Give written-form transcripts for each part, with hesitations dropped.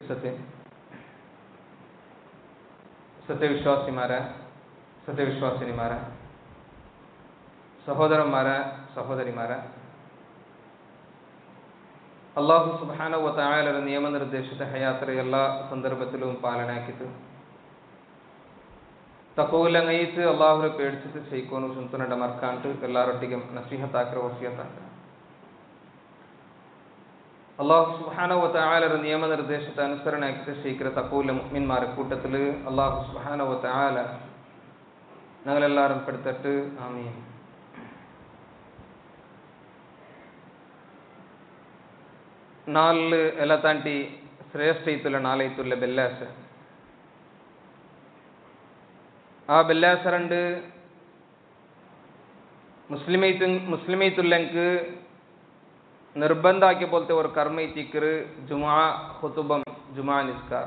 സത്യവിശ്വാസിമാരെ, സത്യവിശ്വാസിനിമാരെ, സഹോദരന്മാരെ, സഹോദരിമാരെ, അള്ളാഹു സുബ്ഹാനഹു വ തആലയുടെ നിയമനിർദ്ദേശിത ഹയാത്രെ എല്ലാ സന്ദർഭത്തിലും പാലനാക്കിയിട്ട് ತಕೋಲಂಗೈತು ಅಲ್ಲಾಹ್ರ ಪೇಡ್ಸಿತು ಸೈಕೋನು ಸುಂತನಡ ಮರ್ಕಾಂಟು ಎಲ್ಲರೊಟ್ಟಿಗೆ ನಸೀಹತಾಕ್ರ ವಸಿಯತಾಕ್ರ അള്ളാഹു സുബ്ഹാനഹു വ തആലയുടെ നിയമനിർദ്ദേശത്തെ അനുസരണയാക്കിയിട്ട് ശീഘ്ര തഖൂല മുഅ്മിൻമാരുടെ കൂട്ടത്തിൽ അള്ളാഹു സുബ്ഹാനഹു വ തആല ഞങ്ങളെല്ലാവരും പെടുത്തിട്ട് ആമീൻ. നാല് എല്ലാ താണ്ടി ശ്രേഷ്ഠയിത്തുള്ള നാളെത്തുള്ള ബെല്ലാസ ആ ബെല്ലാസറണ്ട് മുസ്ലിമൈത്തുള്ളക്ക് നിർബന്ധാക്കിയ പോലത്തെ ഒരു കർമ്മൈത്തിക്കർ ജുമാ ഖുതുബം ജുമാ നിസ്കാര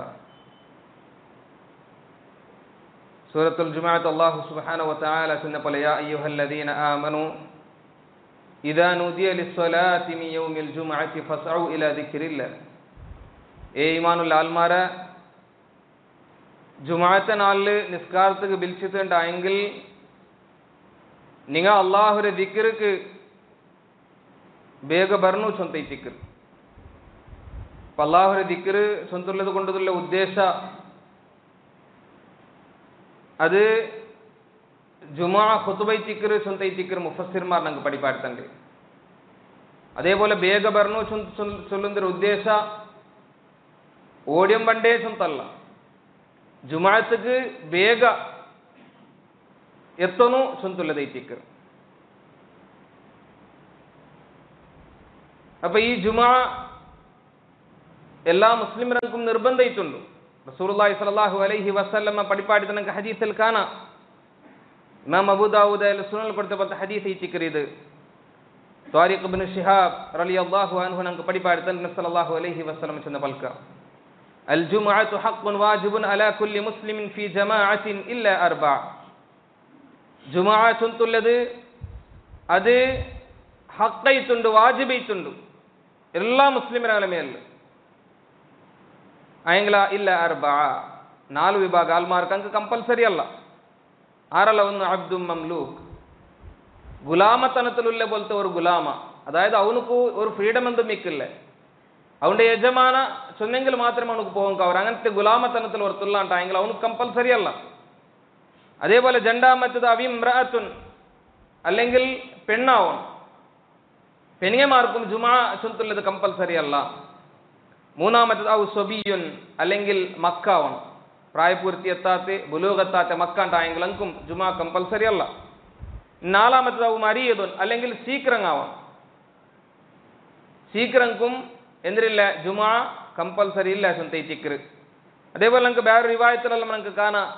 സൂറത്തുൽ ജുമാഅത്ത് അല്ലാഹു സുബ്ഹാനഹു വ തആല ചെന്ന പോലെ യാ അയ്യുഹല്ലദീന ആമനു ഇദാ നുദിയ ലിസ്സലാത്തി മിൻ യൗമിൽ ജുമുഅത്തി ഫസ്ഉ ഇലാ ദിക്രില്ലാഹ്. ഏ ഈമാനുള്ള ആൽമാരെ, ജുമാഅത്തെ നാളിൽ നിസ്കാരത്തിക്ക് വിളിച്ചിട്ടുണ്ടായെങ്കിൽ നിങ്ങൾ അള്ളാഹുരെ ദിക്ർക്ക് ಬೇಗ ಬರ್ನು ಚೊಂತೈತಿಕ್ರು. ಅಲ್ಲಾಹರ ದಿಕ್ರು ಚೊಂತುಳ್ಳದು ಕೊಂಡದುಳ್ಳ ಉದ್ದೇಶ ಅದು ജുമാ ഖുതുബൈത്തിക്കർ ചൊന്തൈത്തിക്കർ മുഫസ്സിർമാർ ഞങ്ങൾക്ക് പഠിപ്പാടുത്തുണ്ട്. അതേപോലെ ಬೇಗ ಬರ್ನು ചൊല്ലുന്ന ഉദ്ദേശ ഓടിയം പണ്ടേ ചൊന്തല്ല, ജുമാഅത്തിക്ക് ಬೇಗ എത്തണു ചൊന്തുള്ളതൈത്തിക്കർ. അപ്പൊ ഈ ജുമാ എല്ലാ മുസ്ലിംകൾക്കും നിർബന്ധയിട്ടുണ്ട്. റസൂലുള്ളാഹി സ്വല്ലല്ലാഹു അലൈഹി വസല്ലമ പഠിപ്പാടി നമുക്ക് ഹദീസിൽ കാണാം. ഇമാം അബൂ ദാവൂദ് സുനനിൽ കൊടുത്ത ഹദീസ് ഇത്തിക്കറിയത് ത്വാരിഖ് ഇബ്നു ശിഹാബ് റളിയല്ലാഹു അൻഹു നമുക്ക് പഠിപ്പാടി നബി സ്വല്ലല്ലാഹു അലൈഹി വസല്ലമ ചെന്ന പൽക്ക അൽ ജുമുഅതു ഹഖ്ഖുൻ വാജിബുൻ അലാ കുല്ലി മുസ്ലിമിൻ ഫീ ജമാഅത്തിൻ ഇല്ലാ അർബഅ. ജുമുഅ ചൊന്തുള്ളത് അത് ഹഖ്ഖൈത്തുണ്ട്, വാജിബൈത്തുണ്ട് എല്ലാ മുസ്ലിമരുടെ മേൽ. അയങ്ങള ഇല്ല അർബഅ, നാല് വിഭാഗം ആൽമാർക്ക് അങ്ങ് കമ്പൽസറി അല്ല. ആരല്ല? ഒന്ന് അബ്ദും മംലൂക്ക്, ഗുലാമത്തനത്തിലുള്ള പോലത്തെ ഒരു ഗുലാമ, അതായത് അവനക്ക് ഒരു ഫ്രീഡം എന്തും മിക്കില്ല, അവന്റെ യജമാന ചൊന്നെങ്കിൽ മാത്രമേ അവനക്ക് പോകാൻ കവർ. അങ്ങനത്തെ ഗുലാമത്തനത്തിൽ ഒരുത്തുള്ളാണ്ടായെങ്കിൽ അവനക്ക് കമ്പൽസറി അല്ല. അതേപോലെ രണ്ടാമത്തത് അവിമ്രഅത്തുൻ, അല്ലെങ്കിൽ പെണ്ണാവണം, പെനിയമാർക്കും ജുമാ ചൊന്തുള്ളത് കമ്പൽസറി അല്ല. മൂന്നാമത്തത് ഔ സ്വബിയുൻ, അല്ലെങ്കിൽ മക്കാവണം, പ്രായപൂർത്തി എത്താത്ത ബുലൂഗെത്താത്ത മക്കാണ്ടായെങ്കിൽ അങ്കും ജുമാ കമ്പൽസറി അല്ല. നാലാമത്തത് ഔ മരീദുൻ, അല്ലെങ്കിൽ സീക്രങ്ങാവണം, സീക്രങ്കും എന്തിരില്ല ജുമാ കമ്പൽസറി ഇല്ല ചൊന്തൈത്തിക്കർ. അതേപോലെ നമുക്ക് വേറെ റിവായത്തിലെല്ലാം നമുക്ക് കാണാം.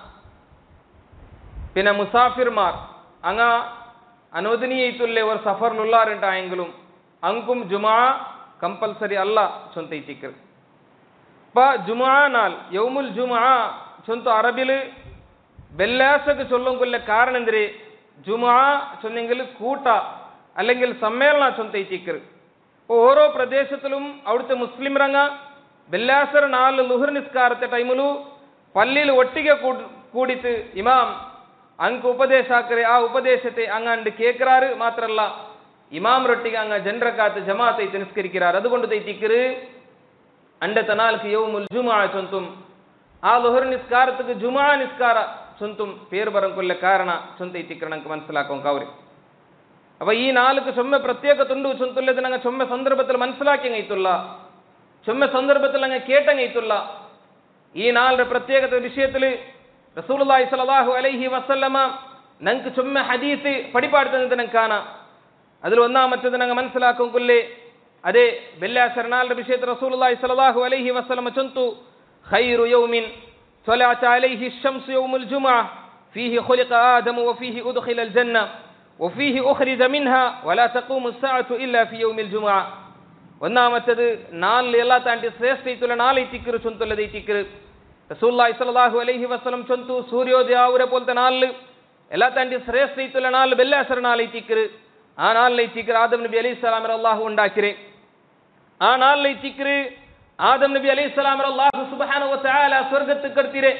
പിന്നെ മുസാഫിർമാർ അങ്ങ അനുവദനീയത്തുള്ള ഒരു സഫറിലുള്ളാറുണ്ടായെങ്കിലും അങ്കും ജുമാ കമ്പൽസറി അല്ല ചൊന്തൈത്തിക്കർ. ഇപ്പൊ ജുമാ നാൾ യൗമുൽ ജുമാ ചൊന്തു അറബിൽ വെള്ളിയാഴ്ചക്ക് ചൊല്ലുകൊള്ള കാരണം എന്തിര്? ജുമാ ചൊന്നെങ്കിൽ കൂട്ട അല്ലെങ്കിൽ സമ്മേളന ചൊന്തൈത്തിക്കർ. ഓരോ പ്രദേശത്തിലും അവിടുത്തെ മുസ്ലിം രംഗ വെള്ളിയാഴ്ച നാല് ലുഹർ നിസ്കാരത്തെ ടൈമിലു പള്ളിയിൽ ഒട്ടിಗೆ കൂടിയിട്ട് ഇമാം ಅಂಕ ಉಪದೇಶಾಕರೆ ಆ ಉಪದೇಶತೆ ಅಂಗಂಡು ಕೇಕ್ರಾರು ಮಾತ್ರ ಅಲ್ಲ, ಇಮಾಮ್ರೊಟ್ಟಿಗೆ ಅಂಗ ಜನರಕಾತ ಜಮಾತ್ ಐತೆ ನಿಸ್ಕರಿಕ್கிறார். അതുകൊണ്ട് തൈത്തിക്കറ് അണ്ടത്തെ നാൾക്ക് യൗമുൽ ജുമാ ചൊന്തും ആ ലുഹർ നിസ്കാരത്തിക്ക് ജുമാ നിസ്കാര ചൊന്തും പേര് പറഞ്ഞ കാരണ ചൊന്തൈത്തിക്കറ നമുക്ക് മനസ്സിലാക്കാൻ കവര്. അപ്പൊ ഈ നാൾക്ക് ചൊമ്മ പ്രത്യേകത്തുണ്ട് ചൊന്തുള്ളത് ഞങ്ങൾ ചൊമ്മ സന്ദർഭത്തിൽ മനസ്സിലാക്കിയങ്ങൈത്തുള്ള, ചൊമ്മ സന്ദർഭത്തിൽ അങ്ങ് കേട്ടങ്ങൈത്തുള്ള ഈ നാളുടെ പ്രത്യേകത വിഷയത്തിൽ റസൂലുള്ളാഹി സ്വല്ലല്ലാഹു അലൈഹി വസല്ലമ ഞങ്ങൾക്ക് ചുമ്മ ഹദീസ് പഠിപ്പാടുത്തത് ഞങ്ങൾക്ക് കാണാം. അതിൽ ഒന്നാമത്തേത് ഞങ്ങൾ മനസ്സിലാക്കും കൊല്ലേ അതെ വെള്ളിയാഴ്ച നാളുടെ വിഷയത്തിൽ റസൂലുള്ളാഹി സ്വല്ലല്ലാഹു അലൈഹി വസല്ലമ ചൊന്തു ഖൈറു യൗമിൻ സ്വലഅത അലൈഹി അശ്ശംസു യൗമുൽ ജുമുഅ ഫീഹി ഖുലിഖ ആദമു വഫീഹി ഉദ്ഖിലൽ ജന്ന വഫീഹി ഉഖ്രിജ മിൻഹാ വലാ തഖൂമു അസ്സഅതു ഇല്ലാ ഫീ യൗമിൽ ജുമുഅ. ഒന്നാമത്തേത് നാളിൽ എല്ലാ താണ്ടി ശ്രേഷ്ഠയിത്തുള്ള നാളൈത്തിക്കർ ചൊന്തുള്ളതൈത്തിക്കർ. റസൂലുള്ളാഹി സ്വല്ലല്ലാഹു അലൈഹി വസല്ലം ചൊന്തു സൂര്യോദയ ആവുരെ പോലത്തെ നാളിൽ എല്ലാ താണ്ടി ശ്രേഷ്ഠയിത്തുള്ള നാൾ വെള്ളിയാഴ്ച നാളൈത്തിക്കർ. ആ നാളിലൈത്തിക്കർ ആദം നബി അലൈഹി സ്വലാമിനെ അല്ലാഹു ഉണ്ടാക്കിരെ. ആ നാളിലൈത്തിക്കർ ആദം നബി അലൈഹിസ്സലാം അല്ലാഹു സുബ്ഹാനഹു വ തആല സ്വർഗ്ഗത്തുക്ക് എടുത്തിരെ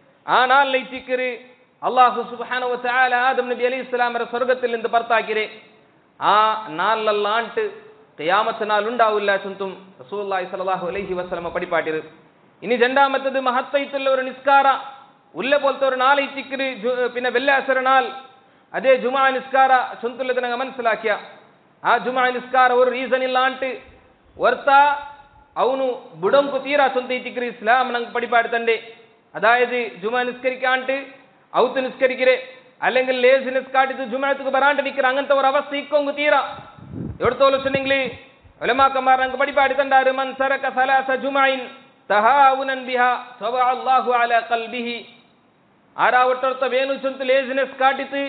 ആ നാളിൽ ഇത്തിക്കര് അല്ലാഹു സുബ്ഹാനഹു വ തആല ആദം നബി അലൈഹിസ്സലാം സ്വർഗ്ഗത്തിൽ നിന്ന് പുറത്താക്കിരെ ആ നാളിലാണ്ട് ഖിയാമത്ത് നാൾ ഉണ്ടാവില്ല ചുന്തും റസൂലുള്ളാഹി സ്വല്ലല്ലാഹു അലൈഹി വസല്ലം പഠിപ്പാട്ടിര്. ഇനി രണ്ടാമത്തത് മഹത്തൈത്തുള്ള ഒരു നിസ്കാര ഉല്ല പോലത്തെ ഒരു നാളെ ഇത്തിക്കര് പിന്നെ വെള്ളിയാഴ്ച നാൾ അതേ ജുമാ നിസ്കാര ചൊന്തുള്ളത് ഞങ്ങൾ മനസ്സിലാക്കിയ ആ ಜುಮಾ ನಿಸ್ಕಾರ ഒരു ರೀಸನ್ ಇಲ್ಲ ಅಂಟು ವರ್ತ ಅವನು ಬುಡಂಕು ತೀರಾ ಸೊಂತ ಇತಿಕ್ರಿ ಇಸ್ಲಾಂ ನಂಗೆ ಪಡಿಪಾಡ್ತಂಡೆ അതായത് ജുമാ നിസ്കരിക്കാണ്ട് ഔത്ത് നിസ്കരിക്കരെ അല്ലെങ്കിൽ ലേസിനെസ് കാട്ടിട്ട് ജുമാഅത്തുക്ക് വരാണ്ട് നിൽക്കറ അങ്ങനത്തെ ഒരു അവസ്ഥ ഇക്കൊങ്കു തീരാ എവിടത്തോളിച്ചെങ്കിൽ ഉലമാക്കന്മാർ ഞങ്ങൾക്ക് പടിപാടിത്തണ്ടാറ് മൻ സറക സലാസ ജുമഇൻ തഹാവുനൻ ബിഹാ സവഅ അല്ലാഹു അലാ ഖൽബിഹി ആരാവട്ടർത്ത വേണു ചൊന്ത് ലേസിനെസ് കാട്ടിട്ട്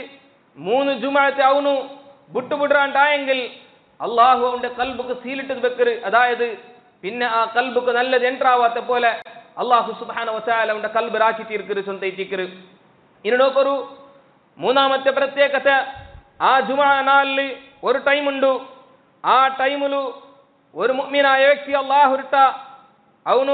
3 ജുമാഅത്ത് അവನು ബുട്ടു ബുഡ്രാണ്ടായെങ്കിൽ അള്ളാഹു അവന്റെ കൽബുക്ക് സീലിട്ട് വെക്കര് അതായത് പിന്നെ ആ കൽബുക്ക് നല്ലത് എൻട്രാവാത്ത പോലെ അള്ളാഹു സുബ്ഹാനഹു വ തആല അവന്റെ കൽബ് രാക്കി തീർക്കര് സ്വന്തയിട്ടിക്കര്. ഇനി നോക്കൊരു മൂന്നാമത്തെ പ്രത്യേകത ആ ജുമാ നാളിൽ ഒരു ടൈമുണ്ട് ആ ടൈമില് ഒരു മുഅ്മിനായ വ്യക്തി അള്ളാഹു ഇട്ട അവನು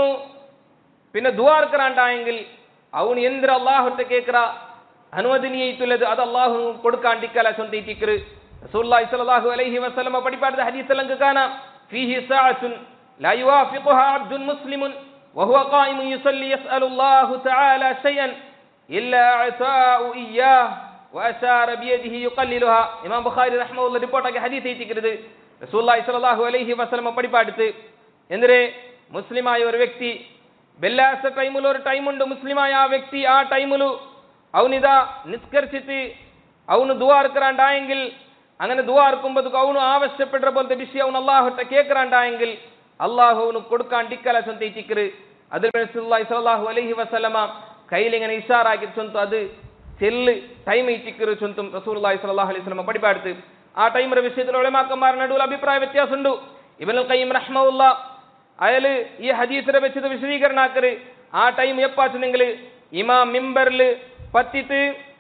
പിന്നെ ദുആർക്കറാണ്ടായെങ്കിൽ അവನು എന്തിര അള്ളാഹു ഇട്ട കേക്കറ അനുവദനീയത്തുള്ളത് അത് അള്ളാഹു കൊടുക്കാണ്ടിക്കല സ്വന്തയിട്ടിക്കര്. റസൂലുള്ളാഹി സ്വല്ലല്ലാഹു അലൈഹി വസല്ലം പഠിപ്പാടുന്ന ഹദീസിലൊക്കെ കാണാം ഫീഹി സഅത്തുൻ ലാ യുവാഫിഖുഹാ അബ്ദുൻ മുസ്ലിമുൻ വഹുവ ഖായിമുൻ യുസല്ലി യസ്അലുല്ലാഹു തആല ശൈഅൻ ഇല്ലാ അതാഉ ഇയ്യാഹ് വഅശാറ ബിയദിഹി യുഖല്ലിലുഹാ. ഇമാം ബുഖാരി റഹ്മഹുല്ലാഹ് റിപ്പോർട്ടാക്കിയ ഹദീസ് എത്തിക്കുന്നത് റസൂലുള്ളാഹി സ്വല്ലല്ലാഹു അലൈഹി വസല്ലം പഠിപ്പാടുത്ത് എന്തിരെ മുസ്ലിമായ ഒരു വ്യക്തി വെള്ളിയാഴ്ച ടൈമിൽ ഒരു ടൈമുണ്ട് മുസ്ലിമായ ആ വ്യക്തി ആ ടൈമിൽ അവനിതാ നിസ്കരിച്ചിട്ട് അവന് ദുആർക്കറാണ്ടായെങ്കിൽ അങ്ങനെ ദുആർക്കുമ്പോൾ അവನು ആവശ്യപ്പെട്ട പോലത്തെ വിഷയം അവൻ അള്ളാഹുട്ട കേൾക്കറാണ്ടായെങ്കിൽ അള്ളാഹു അവന് കൊടുക്കാണ്ടിക്കല സ്വന്തയിട്ടിക്കര്. അതിൽ റസൂലുള്ളാഹി സ്വല്ലല്ലാഹു അലൈഹി വസല്ലമ കയ്യിലിങ്ങനെ ഇഷാറാക്കി ചൊന്തു അത് ചെല്ല് ടൈം ഇറ്റിക്കര് ചൊന്തും റസൂലുള്ളാഹി സ്വല്ലല്ലാഹു അലൈഹി വസല്ലമ പഠിപ്പാടുത്ത് ആ ടൈമിന്റെ വിഷയത്തിൽ ഉലമാക്കന്മാരുടെ നടുവിൽ അഭിപ്രായ വ്യത്യാസമുണ്ട്. ഇബ്നുൽ ഖയ്യിം റഹ്മഹുല്ലാഹ് അയാൾ ഈ ഹദീസിനെ വെച്ചത് വിശദീകരണാക്കര് ആ ടൈം എപ്പാച്ചെങ്കിൽ ഇമാം മിമ്പറിൽ പത്തിട്ട്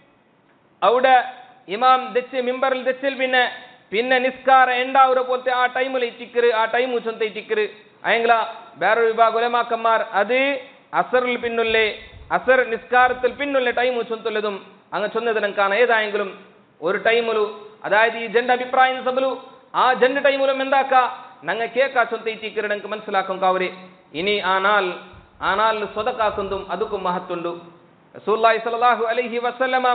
അവിടെ ഇമാം ദച്ച് മിമ്പറിൽ ദച്ചിൽ പിന്നെ നിസ്കാര എണ്ടാവുര പോലത്തെ ആ ടൈമിൽ ഇറ്റിക്കര് ആ ടൈം ചൊന്ത ഇറ്റിക്കര് അയങ്ങള വേറൊരു വിഭാഗം ഉലമാക്കന്മാർ അത് അസറിൽ പിന്നുള്ളേ അസർ നിസ്കാരത്തിൽ പിന്നുള്ള ടൈം ചൊന്തുള്ളതും അങ്ങ് ചൊന്നതിനും കാണാം. ഏതായെങ്കിലും ഒരു ടൈമിലു അതായത് ഈ ജന്റെ അഭിപ്രായം സബലു ആ ജന്റെ ടൈമിലും എന്താക്ക ഞങ്ങൾ കേക്കാ ചൊന്ത ഇറ്റിക്കര് ഞങ്ങൾക്ക് മനസ്സിലാക്കും കാവര്. ഇനി ആ നാൾ സ്വതക്കാക്കുന്നതും അതുക്കും മഹത്തുണ്ട്. റസൂലുള്ളാഹി സ്വല്ലല്ലാഹു അലൈഹി വസല്ലമ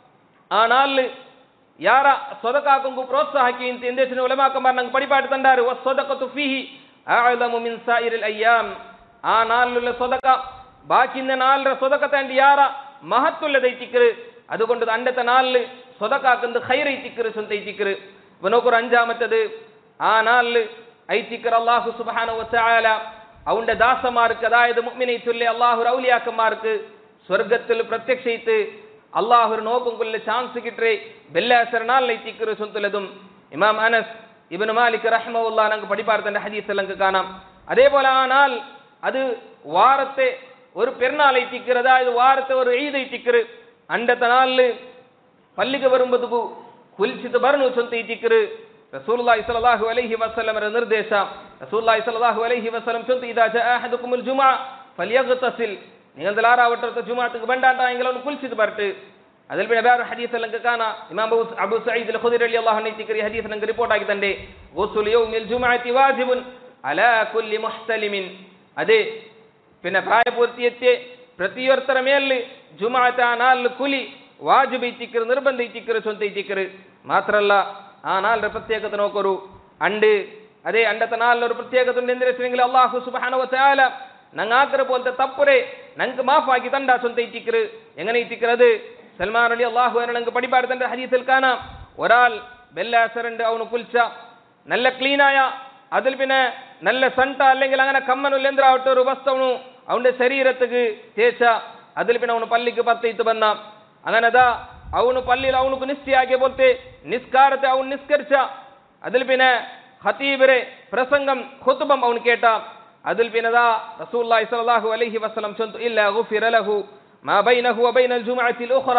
ആ നാളിൽ ಯಾರ ಸ್ವದಕಾಕಂಗೂ ಪ್ರೋತ್ಸಾಹಕ್ಕೆ ಇಂತ ಎಂದೇಶನ ಉಲಮಾಕಂಬಾರ್ ನಂಗೆ ಪಡಿಪಾಟಿ ತಂದಾರು ವಸ್ಸದಕತು ಫೀಹಿ ಅಅಲಮು ಮಿನ್ ಸಾಯಿರಿಲ್ ಅಯ್ಯಾಮ್. ಆ ನಾಳುള്ള സ്വതക ബാക്കിന്റെ നാളിലെ സ്വതക തന്റെ യാര മഹത്തുള്ളതൈത്തിക്കര് അതുകൊണ്ട് അണ്ടത്തെ നാളിൽ സ്വതകാക്കുന്നത് ഖൈറൈത്തിക്കര് സ്വന്തൈത്തിക്കര്. ഇവനോക്കൊരു അഞ്ചാമത്തത് ആ നാളിൽ ഐത്തിക്കർ അല്ലാഹു സുബ്ഹാനഹു വ തആല അവന്റെ ദാസമാർക്ക് അതായത് മുഅ്മിനീത്തുല്ലെ അല്ലാഹു ഔലിയാക്കന്മാർക്ക് സ്വർഗ്ഗത്തിൽ പ്രത്യക്ഷയിത്ത് അള്ളാഹു നോക്കും കൊല്ല ചാൻസ് കിട്ടേ വെള്ളിയാഴ്ച നാളിലേത്തിക്കറ് ചൊന്തുള്ളതും ഇമാം അനസ് ഇബ്നു മാലിക് റഹ്മഹുല്ലാഹ് ഞങ്ങൾക്ക് പഠിപ്പാർത്തന്റെ ഹദീസിൽ ഞങ്ങൾക്ക് കാണാം. അതേപോലെ ആ നാൾ അത് വാരത്തെ ഒരു പെരുന്നാളേത്തിക്കറ് അതായത് വാരത്തെ ഒരു ഈദൈത്തിക്കറ് അണ്ടത്തെ നാളിൽ പള്ളിക്ക് വരുമ്പോഴത്തേക്കു കുലിച്ചിട്ട് പറഞ്ഞു ചൊന്തൈത്തിക്കറ്. റസൂലുള്ളാഹി സ്വല്ലല്ലാഹു അലൈഹി വസല്ലമയുടെ നിർദ്ദേശം റസൂലുള്ളാഹി സ്വല്ലല്ലാഹു അലൈഹി വസല്ലം ചൊന്തു ഇദാ ജാഅ അഹദുകുമുൽ ജുമുഅ ഫലിയഗ്തസിൽ നിങ്ങൾ ആറാവട്ടത്തെ ജുമാഅത്തുക്ക് ബണ്ടാണ്ടായെങ്കിൽ അവന് കുളിച്ചിട്ട് പറട്ട്. അതിൽ പിന്നെ വേറെ ഹദീസ് നിങ്ങൾക്ക് കാണാം ഇമാം അബൂ സഈദ് അൽ ഖുദരി റളിയല്ലാഹു അൻഹു ഈ ഹദീസ് നിങ്ങൾക്ക് റിപ്പോർട്ട് ആക്കി തന്റെ ഗുസ്ൽ യൗമിൽ ജുമുഅത്തി വാജിബുൻ അലാ കുല്ലി മുഹ്തലിമിൻ. അതെ പിന്നെ പ്രായപൂർത്തിയെത്തിയ പ്രതിയൊരുത്തര മേലിൽ ജുമുഅത്ത് ആ നാളിൽ കുലി വാജിബ് ഇത്തിക്കറ് നിർബന്ധ ഇത്തിക്കറ് ചൊന്ത ഇത്തിക്കറ്. മാത്രല്ല ആ നാളിന്റെ പ്രത്യേകത നോക്കൊരു അണ്ട് അതെ അണ്ടത്തെ നാളിലൊരു പ്രത്യേകത ഉണ്ട്. എന്തിനു വെച്ചെങ്കിൽ അല്ലാഹു സുബ്ഹാനഹു വ തആല ഞങ്ങാക്കറ് പോലത്തെ തപ്പുരെ ഞങ്ങൾക്ക് മാഫാക്കി തണ്ടാ ചൊന്ത ഇറ്റിക്കറ്. എങ്ങനെ ഇറ്റിക്കറത് സൽമാൻ റളിയല്ലാഹു അൻഹു ഞങ്ങൾക്ക് പഠിപ്പാടുത്തന്റെ ഹദീസിൽ കാണാം ഒരാൾ വെള്ളിയാഴ്ച അവന് കുൽച്ച നല്ല ക്ലീനായ അതിൽ പിന്നെ നല്ല സണ്ട അല്ലെങ്കിൽ അങ്ങനെ കമ്മനുള്ള എന്തിരാവട്ടെ ഒരു വസ്തുവണു അവന്റെ ശരീരത്തേക്ക് തേച്ച അതിൽ പിന്നെ അവന് പള്ളിക്ക് പത്തയിത്ത് വന്ന അങ്ങനെതാ അവന് പള്ളിയിൽ അവനുക്ക് നിശ്ചയാക്കിയ പോലത്തെ നിസ്കാരത്തെ അവൻ നിസ്കരിച്ച അതിൽ പിന്നെ ഖതീബിരെ പ്രസംഗം ഖുത്ബം അവൻ കേട്ട അതിൽ പിന്നെതാ റസൂലുള്ളാഹി സ്വല്ലല്ലാഹു അലൈഹി വസല്ലം ചൊന്തു ഇല്ലാ ഗുഫിറ ലഹു മാ ബൈനഹു വ ബൈനൽ ജുമുഅത്തിൽ ഉഖറ.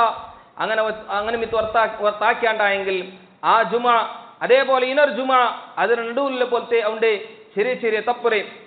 അങ്ങനെ വർത്താക്കിയാണ്ടായെങ്കിൽ ആ ജുമുഅ അതേപോലെ ഇനർ ജുമുഅ അതിന് നടുവിലെ പോലത്തെ അവന്റെ ചെറിയ ചെറിയ തപ്പുരെ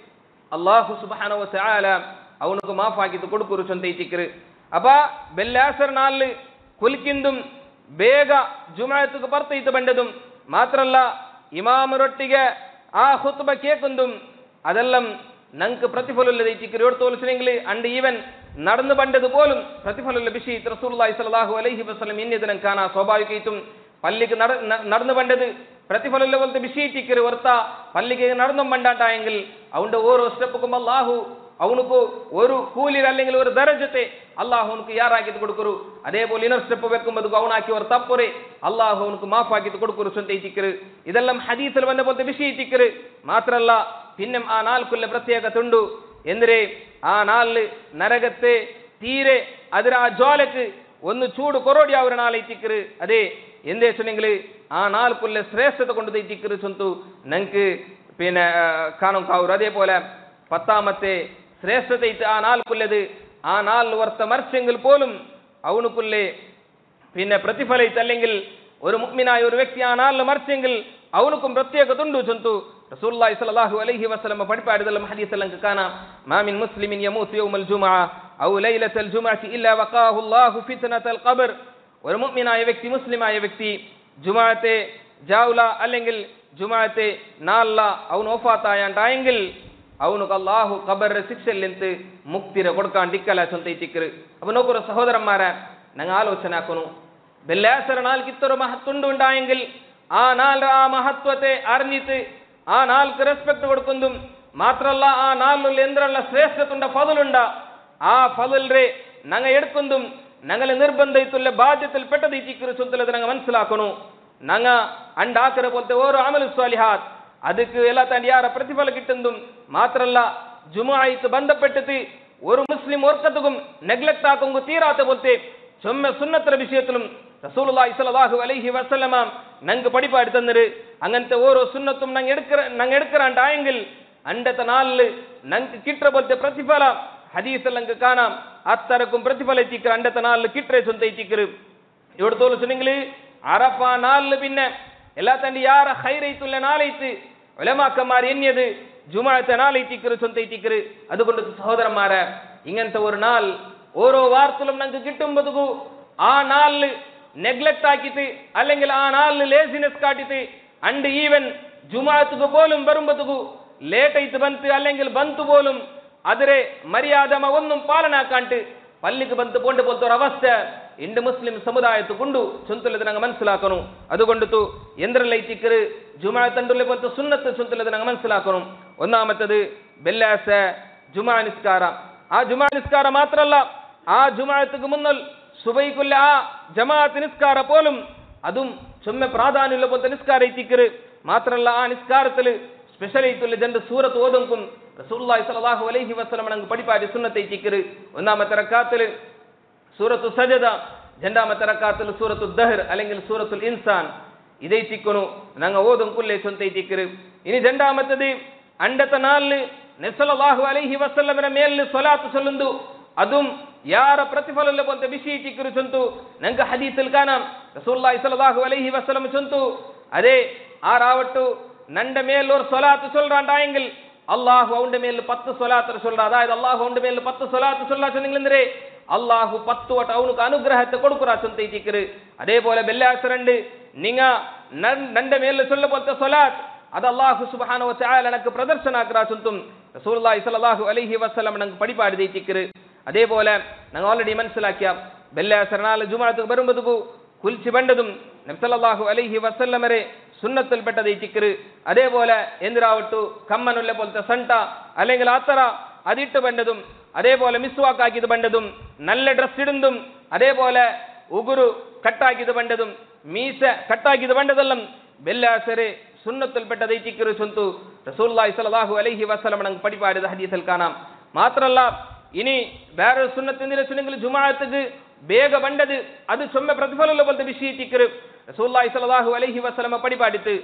ಅಲ್ಲಾಹು ಸುಬ್ಹಾನಹು ವ ತಆಲ ಅವನಿಗೆ ಮಾಫ್ ಆಗಿದ್ದು ಕೊಡುಕುರು ಚೊಂತೈತಿಕ್ರು ಅಪ ಬೆಲ್ಲಾಸರ್ ನಾಲ್ ಕುಲ್ಕಿಂದುಂ ಬೇಗ ಜುಮಾಅತ್ಗೆ ಬರ್ತೈತು ಬಂಡದುಂ ಮಾತ್ರಲ್ಲ ಇಮಾಮರೊಟ್ಟಿಗೆ ಆ ಖುತ್ಬ ಕೇಕುಂದುಂ അതെല്ലാം ഞങ്ങൾക്ക് പ്രതിഫലമുള്ള ദൈത്തിക്കര് തോൽസിനെങ്കിൽ അണ്ട് ഈവൻ നടന്നു പണ്ടത് പോലും പ്രതിഫലമുള്ള വിഷയത്തിൽ റസൂലുള്ളാഹി സ്വല്ലല്ലാഹു അലൈഹി വസല്ലം ഇന്നതിനും കാണാൻ സ്വാഭാവികമായിട്ടും പള്ളിക്ക് നടന്നു പണ്ടത് പ്രതിഫലമുള്ള പോലത്തെ വിഷയത്തിക്കര് ഓർത്ത പള്ളിക്ക് നടന്നും പണ്ടാട്ടായെങ്കിൽ അവന്റെ ഓരോ സ്റ്റെപ്പുക്കും അല്ലാഹു ಅವನಿಗೂ ഒരു ಕೂಲಿ അല്ലെങ്കിൽ ഒരു ദറജത്തെ അല്ലാഹു അവനക്ക് ಯಾರಾಗಿದ್ದು കൊടുക്കರು അതേപോലെ ಇನ್ನೊಂದು സ്റ്റെപ്പ് വെക്കുമ്പോൾ ಅವನಾಕಿ ഒരു ತಪ್ಪುರೆ അല്ലാഹു അവനക്ക് മാഫ് ആക്കിയിട്ട് കൊടുക്കರು ചൊന്തൈತಿക്കര് ഇതെല്ലാം ഹദീസിൽ വന്ന പോലത്തെ വിഷയത്തിക്കര് മാത്രല്ല പിന്നെ ആ നാൾക്കുള്ള പ്രത്യേകത ഉണ്ട് ಎಂದ್ರೆ ആ നാളിൽ നരകത്തെ തീരെ ಅದರ ಆ ಜ್ವಾಲಕ್ಕೆ ಒಂದು ಚೂಡು ಕೊರೋಡಿ ಅವರ ನಾಳೈತಿಕ್ಕರು ಅದೇ ಎಂದೇ சொன்னீங்களே ಆ ನಾಲ್ಕುள்ள ಶ್ರೇಷ್ಠತೆ കൊണ്ട് ദൈത്തിക്കರು ചൊಂತು ನಂಗೆ പിന്നെ കാണും കാവൂർ അതേപോലെ പത്താമത്തെ ശ്രേഷ്ഠത ആ നാൾക്കുള്ളത് ആ നാൾ വർത്ത മറിച്ചെങ്കിൽ പോലും അവനുക്കുള്ളേ പിന്നെ പ്രതിഫലയിത്ത് അല്ലെങ്കിൽ ഒരു മുഅ്മിനായ ഒരു വ്യക്തി ആ നാളിൽ മറിച്ചെങ്കിൽ അവനുക്കും പ്രത്യേകത ഉണ്ട് ചൊಂತು റസൂലുള്ളാഹി സ്വല്ലല്ലാഹു അലൈഹി വസല്ലം പഠിപ്പാടിയതെല്ലാം ഹദീസിലും കാണാം മാ മിൻ മുസ്ലിമിൻ യമൂതു യൗമൽ ജുമുഅ ഔ ലൈലത്തുൽ ജുമുഅത്തി ഇല്ലാ വഖാഹു അല്ലാഹു ഫിത്നത്തുൽ ഖബർ ഒരു മുഅ്മിനായ വ്യക്തി മുസ്ലിമായ വ്യക്തി ജുമുഅത്തെ ജാവുല അല്ലെങ്കിൽ ജുമുഅത്തെ നാല്ല അവൻ വഫാത്തായാണ്ടായെങ്കിൽ ಅವನಿಗೆ ಅಲ್ಲಾಹು ഖബർ ಶಿಕ್ಷೆಯಲ್ಲಿಂತ ಮುಕ್ತಿರ കൊടുക്കാൻ ഡിക്കല ചൊന്തൈತಿക്കര് അപ്പൊ നോക്കൊരു സഹോദരന്മാരെ ഞങ്ങൾ ആലോചന ആക്കുന്നു വെള്ളിയാഴ്ച നാൾ കിത്തൊരു മഹത്വണ്ട് ഉണ്ടായെങ്കിൽ ആ നാൾ ആ മഹത്വത്തെ അറിഞ്ഞിട്ട് ആ നാൾക്ക് റെസ്പെക്ട് കൊടുക്കുന്നതും മാത്രല്ല ആ നാളിൽ എന്തുള്ള ശ്രേഷ്ഠത്തുണ്ട ഫضലുണ്ട ആ ഫضൽറെ ഞങ്ങൾ എടുക്കുന്നതും ഞങ്ങൾ നിർബന്ധിത്തുള്ള ബാധ്യത്തിൽ പെട്ടതൈതിക്കര് ചൊന്തലത് ഞങ്ങൾ മനസ്സിലാക്കുന്നു ഞങ്ങൾ അണ്ടാക്കര പോലത്തെ ഓരോ അമൽ സ്വാലിഹാത്ത് ಅದಕ್ಕೆ ಎಲ್ಲ ತಂಡ ಯಾರ ಪ್ರತಿಫಲ കിട്ടുന്നതും മാത്രല്ല ജുമുഅത്ത് ബന്ധപ്പെട്ടിട്ട് ഒരു മുസ്ലിം ഓർക്കത്തും നെഗ്ലക്ട് ആക്കുമ്പോൾ തീരാത്ത പോലത്തെ ചൊമ്മ സുന്നത്തര വിഷയത്തിലും റസൂലുള്ളാഹി സ്വല്ലല്ലാഹു അലൈഹി വസല്ലമ ഞങ്ങൾക്ക് പഠിപ്പാടി തന്നത് അങ്ങനത്തെ ഓരോ സുന്നത്തും ഞങ്ങൾ എടുക്കറാണ്ടായെങ്കിൽ അണ്ടത്തെ നാളിൽ ഞങ്ങൾക്ക് കിട്ടുന്ന പോലത്തെ പ്രതിഫല ഹദീസിൽ ഞങ്ങൾക്ക് കാണാം അത്തരക്കും പ്രതിഫല എത്തിക്കർ അണ്ടത്തെ നാളിൽ കിട്ടേ ചൊന്തൈത്തിക്കർ ഇവിടെ തോന്നിച്ചെങ്കിൽ അറഫ നാളിൽ പിന്നെ എല്ലാ തന്റെ യാര ഹൈറൈത്തുള്ള നാളൈത്ത് ഉലമാക്കന്മാർ എണ്ണിയത് ജുമുഅത്തെ നാളൈത്തിക്കര് ചൊന്തൈത്തിക്കര് അതുകൊണ്ട് സഹോദരന്മാരെ ഇങ്ങനത്തെ ഒരു നാൾ ഓരോ വാർത്തലും ഞങ്ങൾക്ക് കിട്ടുമ്പോഴേക്കും ആ നാളിൽ നെഗ്ലക്ട് ആക്കിയിട്ട് അല്ലെങ്കിൽ ആ നാളിൽ ലേസിനെസ് കാട്ടിട്ട് അണ്ട് ഈവൻ ജുമുഅത്തുക്ക് പോലും വരുമ്പോഴേക്കും ലേറ്റ് ആയിട്ട് ಬಂತು അല്ലെങ്കിൽ ಬಂತು പോലും അതിരെ മര്യാദമ ഒന്നും പാലനാക്കാണ്ട് പള്ളിക്ക് ಬಂತು പോണ്ട് പോലത്തെ ഒരു അവസ്ഥ ಇಂದು ಮುಸ್ಲಿಂ ಸಮುದಾಯത്തുകൊണ്ട് ചൊന്തലത് ഞങ്ങൾ മനസ്സിലാക്കണം അതുകൊണ്ടു എന്തെല്ലാം ജുമുഅ തണ്ടുള്ള പോലത്തെ സുന്നത്ത് ചൊന്തലത് ഞങ്ങൾ മനസ്സിലാക്കണം ഒന്നാമത്തത് വെള്ളിയാഴ്ച ജുമുഅ നിസ്കാരം ആ ജുമുഅ നിസ്കാരം മാത്രമല്ല ആ ജുമുഅത്തുക്ക് മുന്നൽ സുബൈക്കുള്ള ആ ജമാഅത്ത് നിസ്കാര പോലും അതും ചുമ്മ പ്രാധാന്യമുള്ള പോലത്തെ നിസ്കാരം എത്തിക്കര് മാത്രമല്ല ആ നിസ്കാരത്തിൽ സ്പെഷ്യൽ ആയിട്ടുള്ള രണ്ട് സൂറത്ത് ഓതും റസൂലുള്ളാഹി സ്വല്ലല്ലാഹു അലൈഹി വസല്ലം ഞങ്ങൾ പഠിപ്പാടി സുന്നത്ത് എത്തിക്കര് ഒന്നാമത്തെ റക്അത്തിൽ സൂറത്തു സജദ രണ്ടാമത്തെ റക്അത്തിൽ സൂറത്തു ദഹർ അല്ലെങ്കിൽ സൂറത്തുൽ ഇൻസാൻ ഇതെത്തിക്കുന്നു ഞങ്ങൾ ഓതും കുല്ലേ ചൊന്തൈത്തിക്കര് ഇനി രണ്ടാമത്തത് അണ്ടത്തെ നാളിൽ നബി സല്ലല്ലാഹു അലൈഹി വസല്ലമയുടെ മേലിൽ സ്വലാത്ത് ചൊല്ലുന്നു അതും ಯಾರ ಪ್ರತಿಫಲ ಬಂತ ವಿಷಯತಿಕ್ಕರು ಚೊಂತು ನಂಗೆ ಹದೀಸಲ್ ಕಾಣಾಂ ರಸೂಲುಲ್ಲಾಹಿ ಸ್ವಲ್ಲಲ್ಲಾಹು ಅಲೈಹಿ ವಸಲ್ಲಂ ಚೊಂತು ಅದೇ ಆ ರಾವಟ್ಟು ನಂಡ ಮೇಲೋರ್ ಸ್ವಲಾತ್ சொல்றாண்டாയെങ്കിൽ അല്ലാഹു അവന്റെ മേൽ 10 സ്വലാത്ത് சொல்றா അതായത് അല്ലാഹു അവന്റെ മേൽ 10 സ്വലാത്ത് சொல்றா ചെന്നെങ്കിലെಂದ್ರೆ അല്ലാഹു 10 വട്ട അവനുക്ക് അനുഗ്രഹത്തെ കൊടുക്കുറാ ചൊന്തൈതിക്കര് അതേപോലെ വെള്ളിയാഴ്ച നിങ്ങ നണ്ട മേൽ ചൊല്ല പോലത്തെ സ്വലാത്ത് അത് അല്ലാഹു സുബ്ഹാനഹു വ തആല നമുക്ക് പ്രദർശനാക്കറാ ചൊന്തും റസൂലുള്ളാഹി സ്വല്ലല്ലാഹു അലൈഹി വസല്ലം നമുക്ക് പഠിപ്പാടി ദൈതിക്കര് അതേപോലെ ഞങ്ങൾ ഓൾറെഡി മനസ്സിലാക്കിയ വെള്ളിയാഴ്ച നാൾ ജുമുഅത്തുക്ക് വരുമ്പോഴേക്കും കുൽച്ചി ബണ്ടതും നബി സല്ലല്ലാഹു അലൈഹി വസല്ലമരെ സുന്നത്തിൽപ്പെട്ട ദൈതിക്കര് അതേപോലെ എന്തിരാവട്ടു കമ്മനുള്ള പോലത്തെ സണ്ട അല്ലെങ്കിൽ അത്തറ അതിട്ട് ബണ്ടതും അതേപോലെ മിസ്വാക്കാക്കിയത് ബണ്ടതും നല്ല ഡ്രസ് ഇടുന്നതും അതേപോലെ ഉഗുരു കട്ടാക്കിയത് ബണ്ടതും മീസ കട്ടാക്കിയത് ബണ്ടതെല്ലാം വെള്ളിയാഴ്ചരെ സുന്നത്തിൽപ്പെട്ട ദൈതിക്കര് ചൊന്തു റസൂലുള്ളാഹി സ്വല്ലല്ലാഹു അലൈഹി വസല്ലം നമുക്ക് പഠിപ്പാടിയത് ഹദീസിൽ കാണാം മാത്രമല്ല ഇനി വേറൊരു സുന്നത്തിന്റെ സുന്നെങ്കിൽ ജുമുഅത്തുക്ക് ಬೇಗ ಬಂಡದು ಅದು ಸೊಮ್ಮೆ ಪ್ರತಿಫಲ ಬಲ್ತ ವಿಷಯತಿಕ್ಕರು ರಸೂಲುಲ್ಲಾಹಿ ಸ್ವಲ್ಲಲ್ಲಾಹು ಅಲೈಹಿ ವಸಲ್ಲಂ ಪಡಿಪಾಡಿತು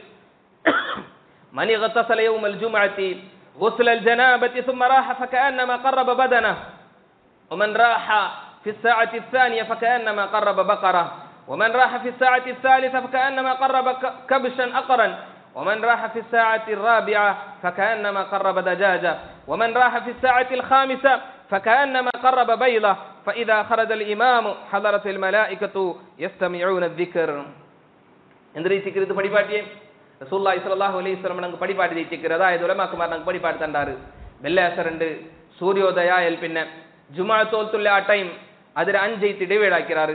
ಮನಿ ಗತಸಲ ಯೌಮಲ್ ಜುಮಅತಿ غسل الجنابة ثم راح فكأنما قرب بدنه ومن راح في الساعة الثانية فكأنما قرب بقرة ومن راح في الساعة الثالثة فكأنما قرب كبشا أقرا ومن راح في الساعة الرابعة فكأنما قرب دجاجة ومن راح في الساعة الخامسة فكأنما قرب بيضة فإذا خرج الإمام حضرت الملائكة يستمعون الذكر. இந்த ரீதிக்கு இது படிபாட்டியே ரசூலுல்லாஹி ஸல்லல்லாஹு அலைஹி வஸல்லம் நமக்கு படிபாட்டி ரீதிக்கு அதாவது உலமாக்குமார் நமக்கு படிபாட்டி தந்தாரு. வெள்ளையசரண்டு சூரியோதய பின்ன ஜுமா தோல்த்துள்ள ಆ ಟೈಮ್ ಅದರ 5 ಡಿವೈಡ್ ಹಾಕಿರಾರು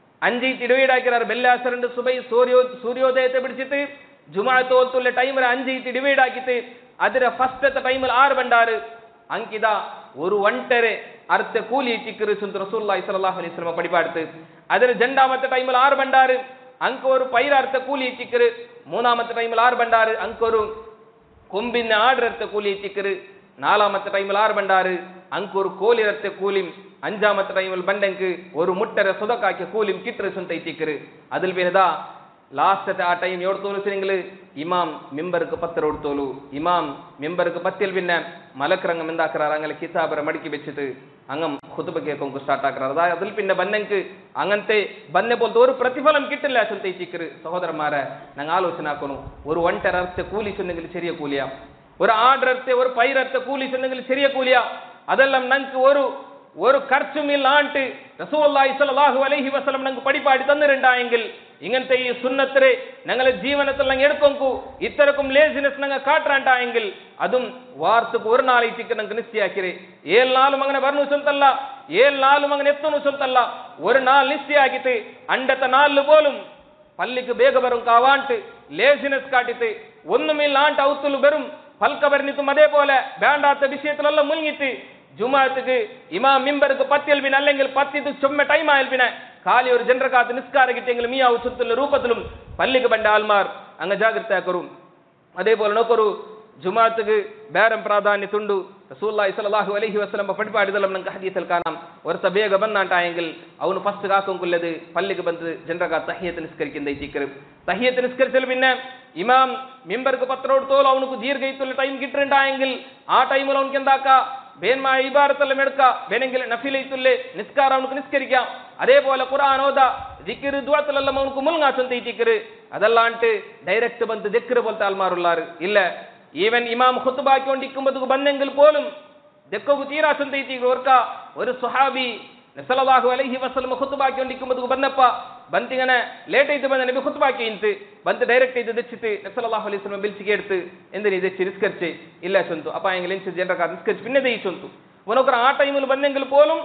5 ಡಿವೈಡ್ ಹಾಕಿರಾರು ಬೆಲ್ಲಾಸರಂಡು ಸುಬೈ ಸೂರ್ಯೋದಯತೆ ಬಿಡಿಸಿತು ಜುಮಾ ತೋಲ್ತುள்ள ಟೈಮ್ 5 ಡಿವೈಡ್ ಹಾಕಿತು ಅದರ ಫಸ್ಟ್ ಟೈಮ್ 6 ಬಂಡಾರು ಅಂಕಿದ ஒரு ஒண்டரை ಅರ್ಥ ಕೂಲಿ ಚಿಕ್ಕರು ಸುಂತ ರಸೂಲುಲ್ಲಾಹಿ ஸல்லல்லாஹು அலைஹி வஸல்லம் படிபாடுத்து ಅದರ ஜண்டாமத்த ಟೈಮ್ 6 ಬಂಡಾರು ಅಂಕ ஒரு பயிர் ಅರ್ಥ ಕೂಲಿ ಚಿಕ್ಕರು ಮೂನಾಮத்த ಟೈಮ್ 6 ಬಂಡಾರು ಅಂಕ ஒரு கொம்பின் ஆர்டர் அர்த்த கூலி ಚಿಕ್ಕರು நாலாமத்த ಟೈಮ್ 6 ಬಂಡಾರು ಅಂಕ ஒரு கோலி அர்த்த கூலிம் அஞ்சாமத்த டைமில் பண்டங்கு ஒரு முட்டரை சுதக்காக்கி கூலிம் கிட்டரு சுந்தை திக்கரு அதில் பின்னதா லாஸ்ட் ಆ ಟೈಮ್ ಎವಡು ತೋರಿಸಿರಿಂಗಲು ಇಮಾಮ್ ಮಿಂಬರ್ಗೆ ಪತ್ತರ ಹೊಡ್ತೋಲು ಇಮಾಮ್ ಮಿಂಬರ್ಗೆ ಪತ್ತಿಲ್ ಬಿನ್ನ ಮಲಕರಂಗ ಮಿಂದಾಕರಾರ ಅಂಗಲ ಕಿತಾಬರ ಮಡಿಕೆ ಬೆಚ್ಚಿತು ಅಂಗಂ ಖುತಬ ಕೇಕೊಂಕು ಸ್ಟಾರ್ಟ್ ಆಕರಾರ அதில் பின்ன பன்னங்கு அங்கಂತೆ ಬನ್ನೆ போல்ತ ஒரு பிரதிபலம் கிட்டல சுந்தை திக்கரு சகோதரமார நாங்க ஆலோசனை ஆக்கணும் ஒரு ஒண்டரை அர்த்த கூலி சொன்னீங்க சரிய கூலியா ஒரு ஆர்டர் அர்த்த ஒரு பயிர் அர்த்த கூலி சொன்னீங்க சரிய கூலியா அதெல்லாம் நங்கு ஒரு ಖರ್ಚುம் ಇಲ್ಲಾಂಟು ರಸೂಲುಲ್ಲಾಹಿ ஸல்லல்லாஹு ಅಲೈಹಿ ವಸಲ್ಲಂ ನಂಗೆ ಪಡಿಪಾಡಿ ತಂದಿರಂಟಾಯೆಂಗಿಲ್ ಇಂಗಂತೆ ಈ ಸುನ್ನತ್ರೆ ഞങ്ങളെ ജീവിതത്തിൽ ഞങ്ങൾ എടുക്കൊങ്കു ഇത്തരക്കും ലേസിനെസ് ഞങ്ങൾ കാട്ടാണ്ടായെങ്കിൽ അതും വാർത്തക്ക് ഒരു നാളേക്ക് ഞങ്ങൾക്ക് നിശ്ചയാക്കിരെ 7 നാളും അങ്ങനെ പറഞ്ഞു ചൊന്തല്ല 7 നാളും അങ്ങനെ എത്തുന്നു ചൊന്തല്ല ഒരു നാൾ നിശ്ചയാക്കിട്ട് അണ്ടത്തെ നാളിൽ പോലും പള്ളിക്ക് ಬೇಗ ಬரும் ಕಾವಾಂಟ್ ಲೇಸಿನೆಸ್ ಕಾಟಿತೆ ഒന്നുമില്ലാണ്ട് ഔത്തുಲು ബരും പൽക ബർനിത്തും അതേപോലെ വേണ്ടാത്ത വിഷയത്തിലെല്ലാം മുങ്ങിട്ട് ജുമാഅത്തുക്ക് ഇമാം മിമ്പർക്ക് പത്തിയൽപിന അല്ലെങ്കിൽ പത്തിത് ചുമ്മ ടൈം ആയൽപിന കാലി ഒരു ജനറക്കാത്ത് നിസ്കാര കിട്ടിയെങ്കിലും ഈ ഔത്തുള്ള രൂപത്തിലും പള്ളിക്ക് ബണ്ട ആൽമാർ അങ്ങ് ജാഗ്രതയാക്കറും അതേപോലെ നോക്കറു ജുമാഅത്തുക്ക് ಬೇರೆ ಪ್ರಾಧಾನ್ಯತುಂಡು ರಸೂಲುಲ್ಲಾಹಿ ஸல்லல்லாஹು ಅಲೈಹಿ ವಸಲ್ಲಂ ಪಡಿಪಾಡಿದಲ್ಲ ನಂಗೆ ಹದೀಸಲ್ ಕಾಣಾಂ ವರ್ಷ ಬೇಗ ಬಂದಾಂಟಾಯೆಂಗಿಲ್ ಅವನು ಫಸ್ಟ್ ಹಾಕೊಂಕುಲ್ಲದು ಪಲ್ಲಿಗೆ ಬಂದು ಜನರಕಾತ್ ತಹಿಯತ್ ನಿಸ್ಕರಿಕಿಂದ ಐತಿಕರು ತಹಿಯತ್ ನಿಸ್ಕರಿಸಲು ಬಿನ್ನ ಇಮಾಮ್ ಮಿಂಬರ್ಗೆ ಪತ್ರ ಹೊಡ್ತೋಲು ಅವನಿಗೆ ದೀರ್ಘ ಇತ್ತುಲ್ಲ ಟೈಮ್ ಗಿಟ್ರಂಟಾಯೆಂಗಿಲ್ ಆ ಟೈಮಲ್ಲಿ ಅವನಿಗೆ ಎಂದಾಕ ಬೇನ್ಮಾ ಇಬಾರತಲ್ಲ ಮೆಡ್ಕ ಬೇನೆಂಗಿಲ್ಲ ನಫಿಲ ಇತ್ತುಲ್ಲೆ ನಿಸ್ಕಾರ ಅವನಿಗೆ ನಿಸ್ಕರಿക്കാം അതേപോലെ ഖുർആൻ ഓത ദിക്ർ ദുആത്തലെല്ലാം അവനിക്ക് മുൽങ്ങാസന്ത ഇത്തിക്കറ് അതല്ലാണ്ട് ഡയറക്റ്റ് ಬಂದು ദിക്ർ പോലത്തെ ആൾമാരുള്ളാർ ഇല്ല ഈവൻ ഇമാം ഖുത്ബ ആക്കിക്കൊണ്ടിരിക്കുമ്പോൾ ബന്നെങ്കിൽ പോലും ദക്കു തീരാസന്ത ഇത്തിക്കറ് ഓർക്ക ഒരു സ്വഹാബി സല്ലല്ലാഹു അലൈഹി വസല്ലം ഖുത്ബ ആക്കിക്കൊണ്ടിരിക്കുമ്പോൾ ബന്നപ്പ ಬಂತಿಗನೆ ಲೇಟ್ ಐತು ಬಂದ ನಬಿ ಖುತ್ಬಾ ಹಾಕಿಂತು ಬಂತು ಡೈರೆಕ್ಟ್ ಐತು ದಚ್ಚಿತು ಸಲ್ಲಲ್ಲಾಹು ಅಲೈಹಿ ವಸಲ್ಲಂ ಬಿಲ್ಸಿಗೆ எடுத்து ಎಂದನಿ ದಚ್ಚಿ ನಿಸ್ಕರ್ಚೆ ಇಲ್ಲ ಸೊಂತು ಅಪ್ಪ ಎಂಗಲೆಂಚ ಜನರಕ ನಿಸ್ಕರ್ಚೆ ಪಿನ್ನದೆ ಈ ಸೊಂತು ಒನೊಕರ ಆ ಟೈಮಲ್ಲಿ ಬಂದೆಂಗಲ್ പോലും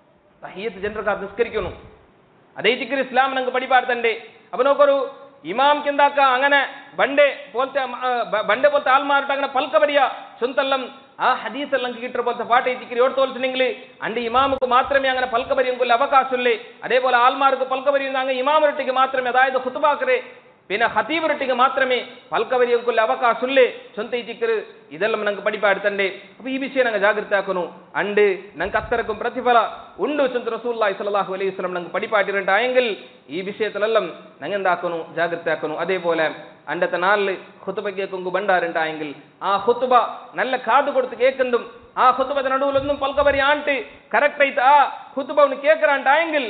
ತಹಿಯತ್ ಜನರಕ ನಿಸ್ಕರಿಕನು ಅದೇ ದಿಕ್ರ್ ಇಸ್ಲಾಂ ನಂಗೆ ಪಡಿಪಾಡ್ತಂಡೆ ಅವನೊಕರು ಇಮಾಮ್ ಕಿಂದಾಕ ಅಂಗನೆ ಬಂಡೆ പോലത്തെ ആൾമാരുടെ അങ്ങനെ പൽക്കബരിയ സൊന്തല്ലം ആ ഹദീസ് ലംഘി കിട്ട പോലത്തെ പാട്ട് ഇതിക്ക് ഓട് തോൽസിനെങ്കിൽ അണ്ട് ഇമാമുക്ക് മാത്രമേ അങ്ങനെ പൽക്കബരിയെങ്കിൽ അവകാശമില്ലേ അതേപോലെ ആൾമാർക്ക് പൽക്കബരിയുന്ന അങ്ങ് ഇമാമരൊട്ടിക്ക് മാത്രമേ അതായത് ഖുത്ബാക്കറെ പിന്നെ ഹതീബരൊട്ടിക്ക് മാത്രമേ പൽക്കബരിയെങ്കിൽ അവകാശമില്ലേ സൊന്ത ഇതിക്ക് ഇതെല്ലാം ನಂಗೆ ಪಡಿಪಾಡ್ತಂಡೆ ಅಪ್ಪ ಈ ವಿಷಯ ನಂಗೆ ಜಾಗೃತಿ ಹಾಕನು ಅಂಡ್ ನಂಗೆ ಅತ್ತರಕ್ಕೂ ಪ್ರತಿಫಲ ಉಂಡು ಸೊಂತ ರಸೂಲುಲ್ಲಾಹಿ ஸல்லல்லாஹு ಅಲೈಹಿ ವಸಲ್ಲಂ ನಂಗೆ പടിപാട്ടിരണ്ടായെങ്കിൽ ഈ വിഷയത്തിലെല്ലാം ನಂಗೆ എന്താക്കണു ಜಾಗೃತಿ ಹಾಕನು അതേപോലെ അണ്ടത്തെ നാളിൽ ഖുത്ബ കേൾക്കുമ്പോൾ ബണ്ടാറുണ്ടായെങ്കിൽ ആ ഖുത്ബ നല്ല കാതു കൊടുത്ത് കേൾക്കുന്നതും ആ ഖുത്ബയുടെ നടുവിലൊന്നും പൽക്കബരി ആണ്ട് കറക്റ്റ് ആയിട്ട് ആ ഖുത്ബ അവന് കേൾക്കറാണ്ടായെങ്കിൽ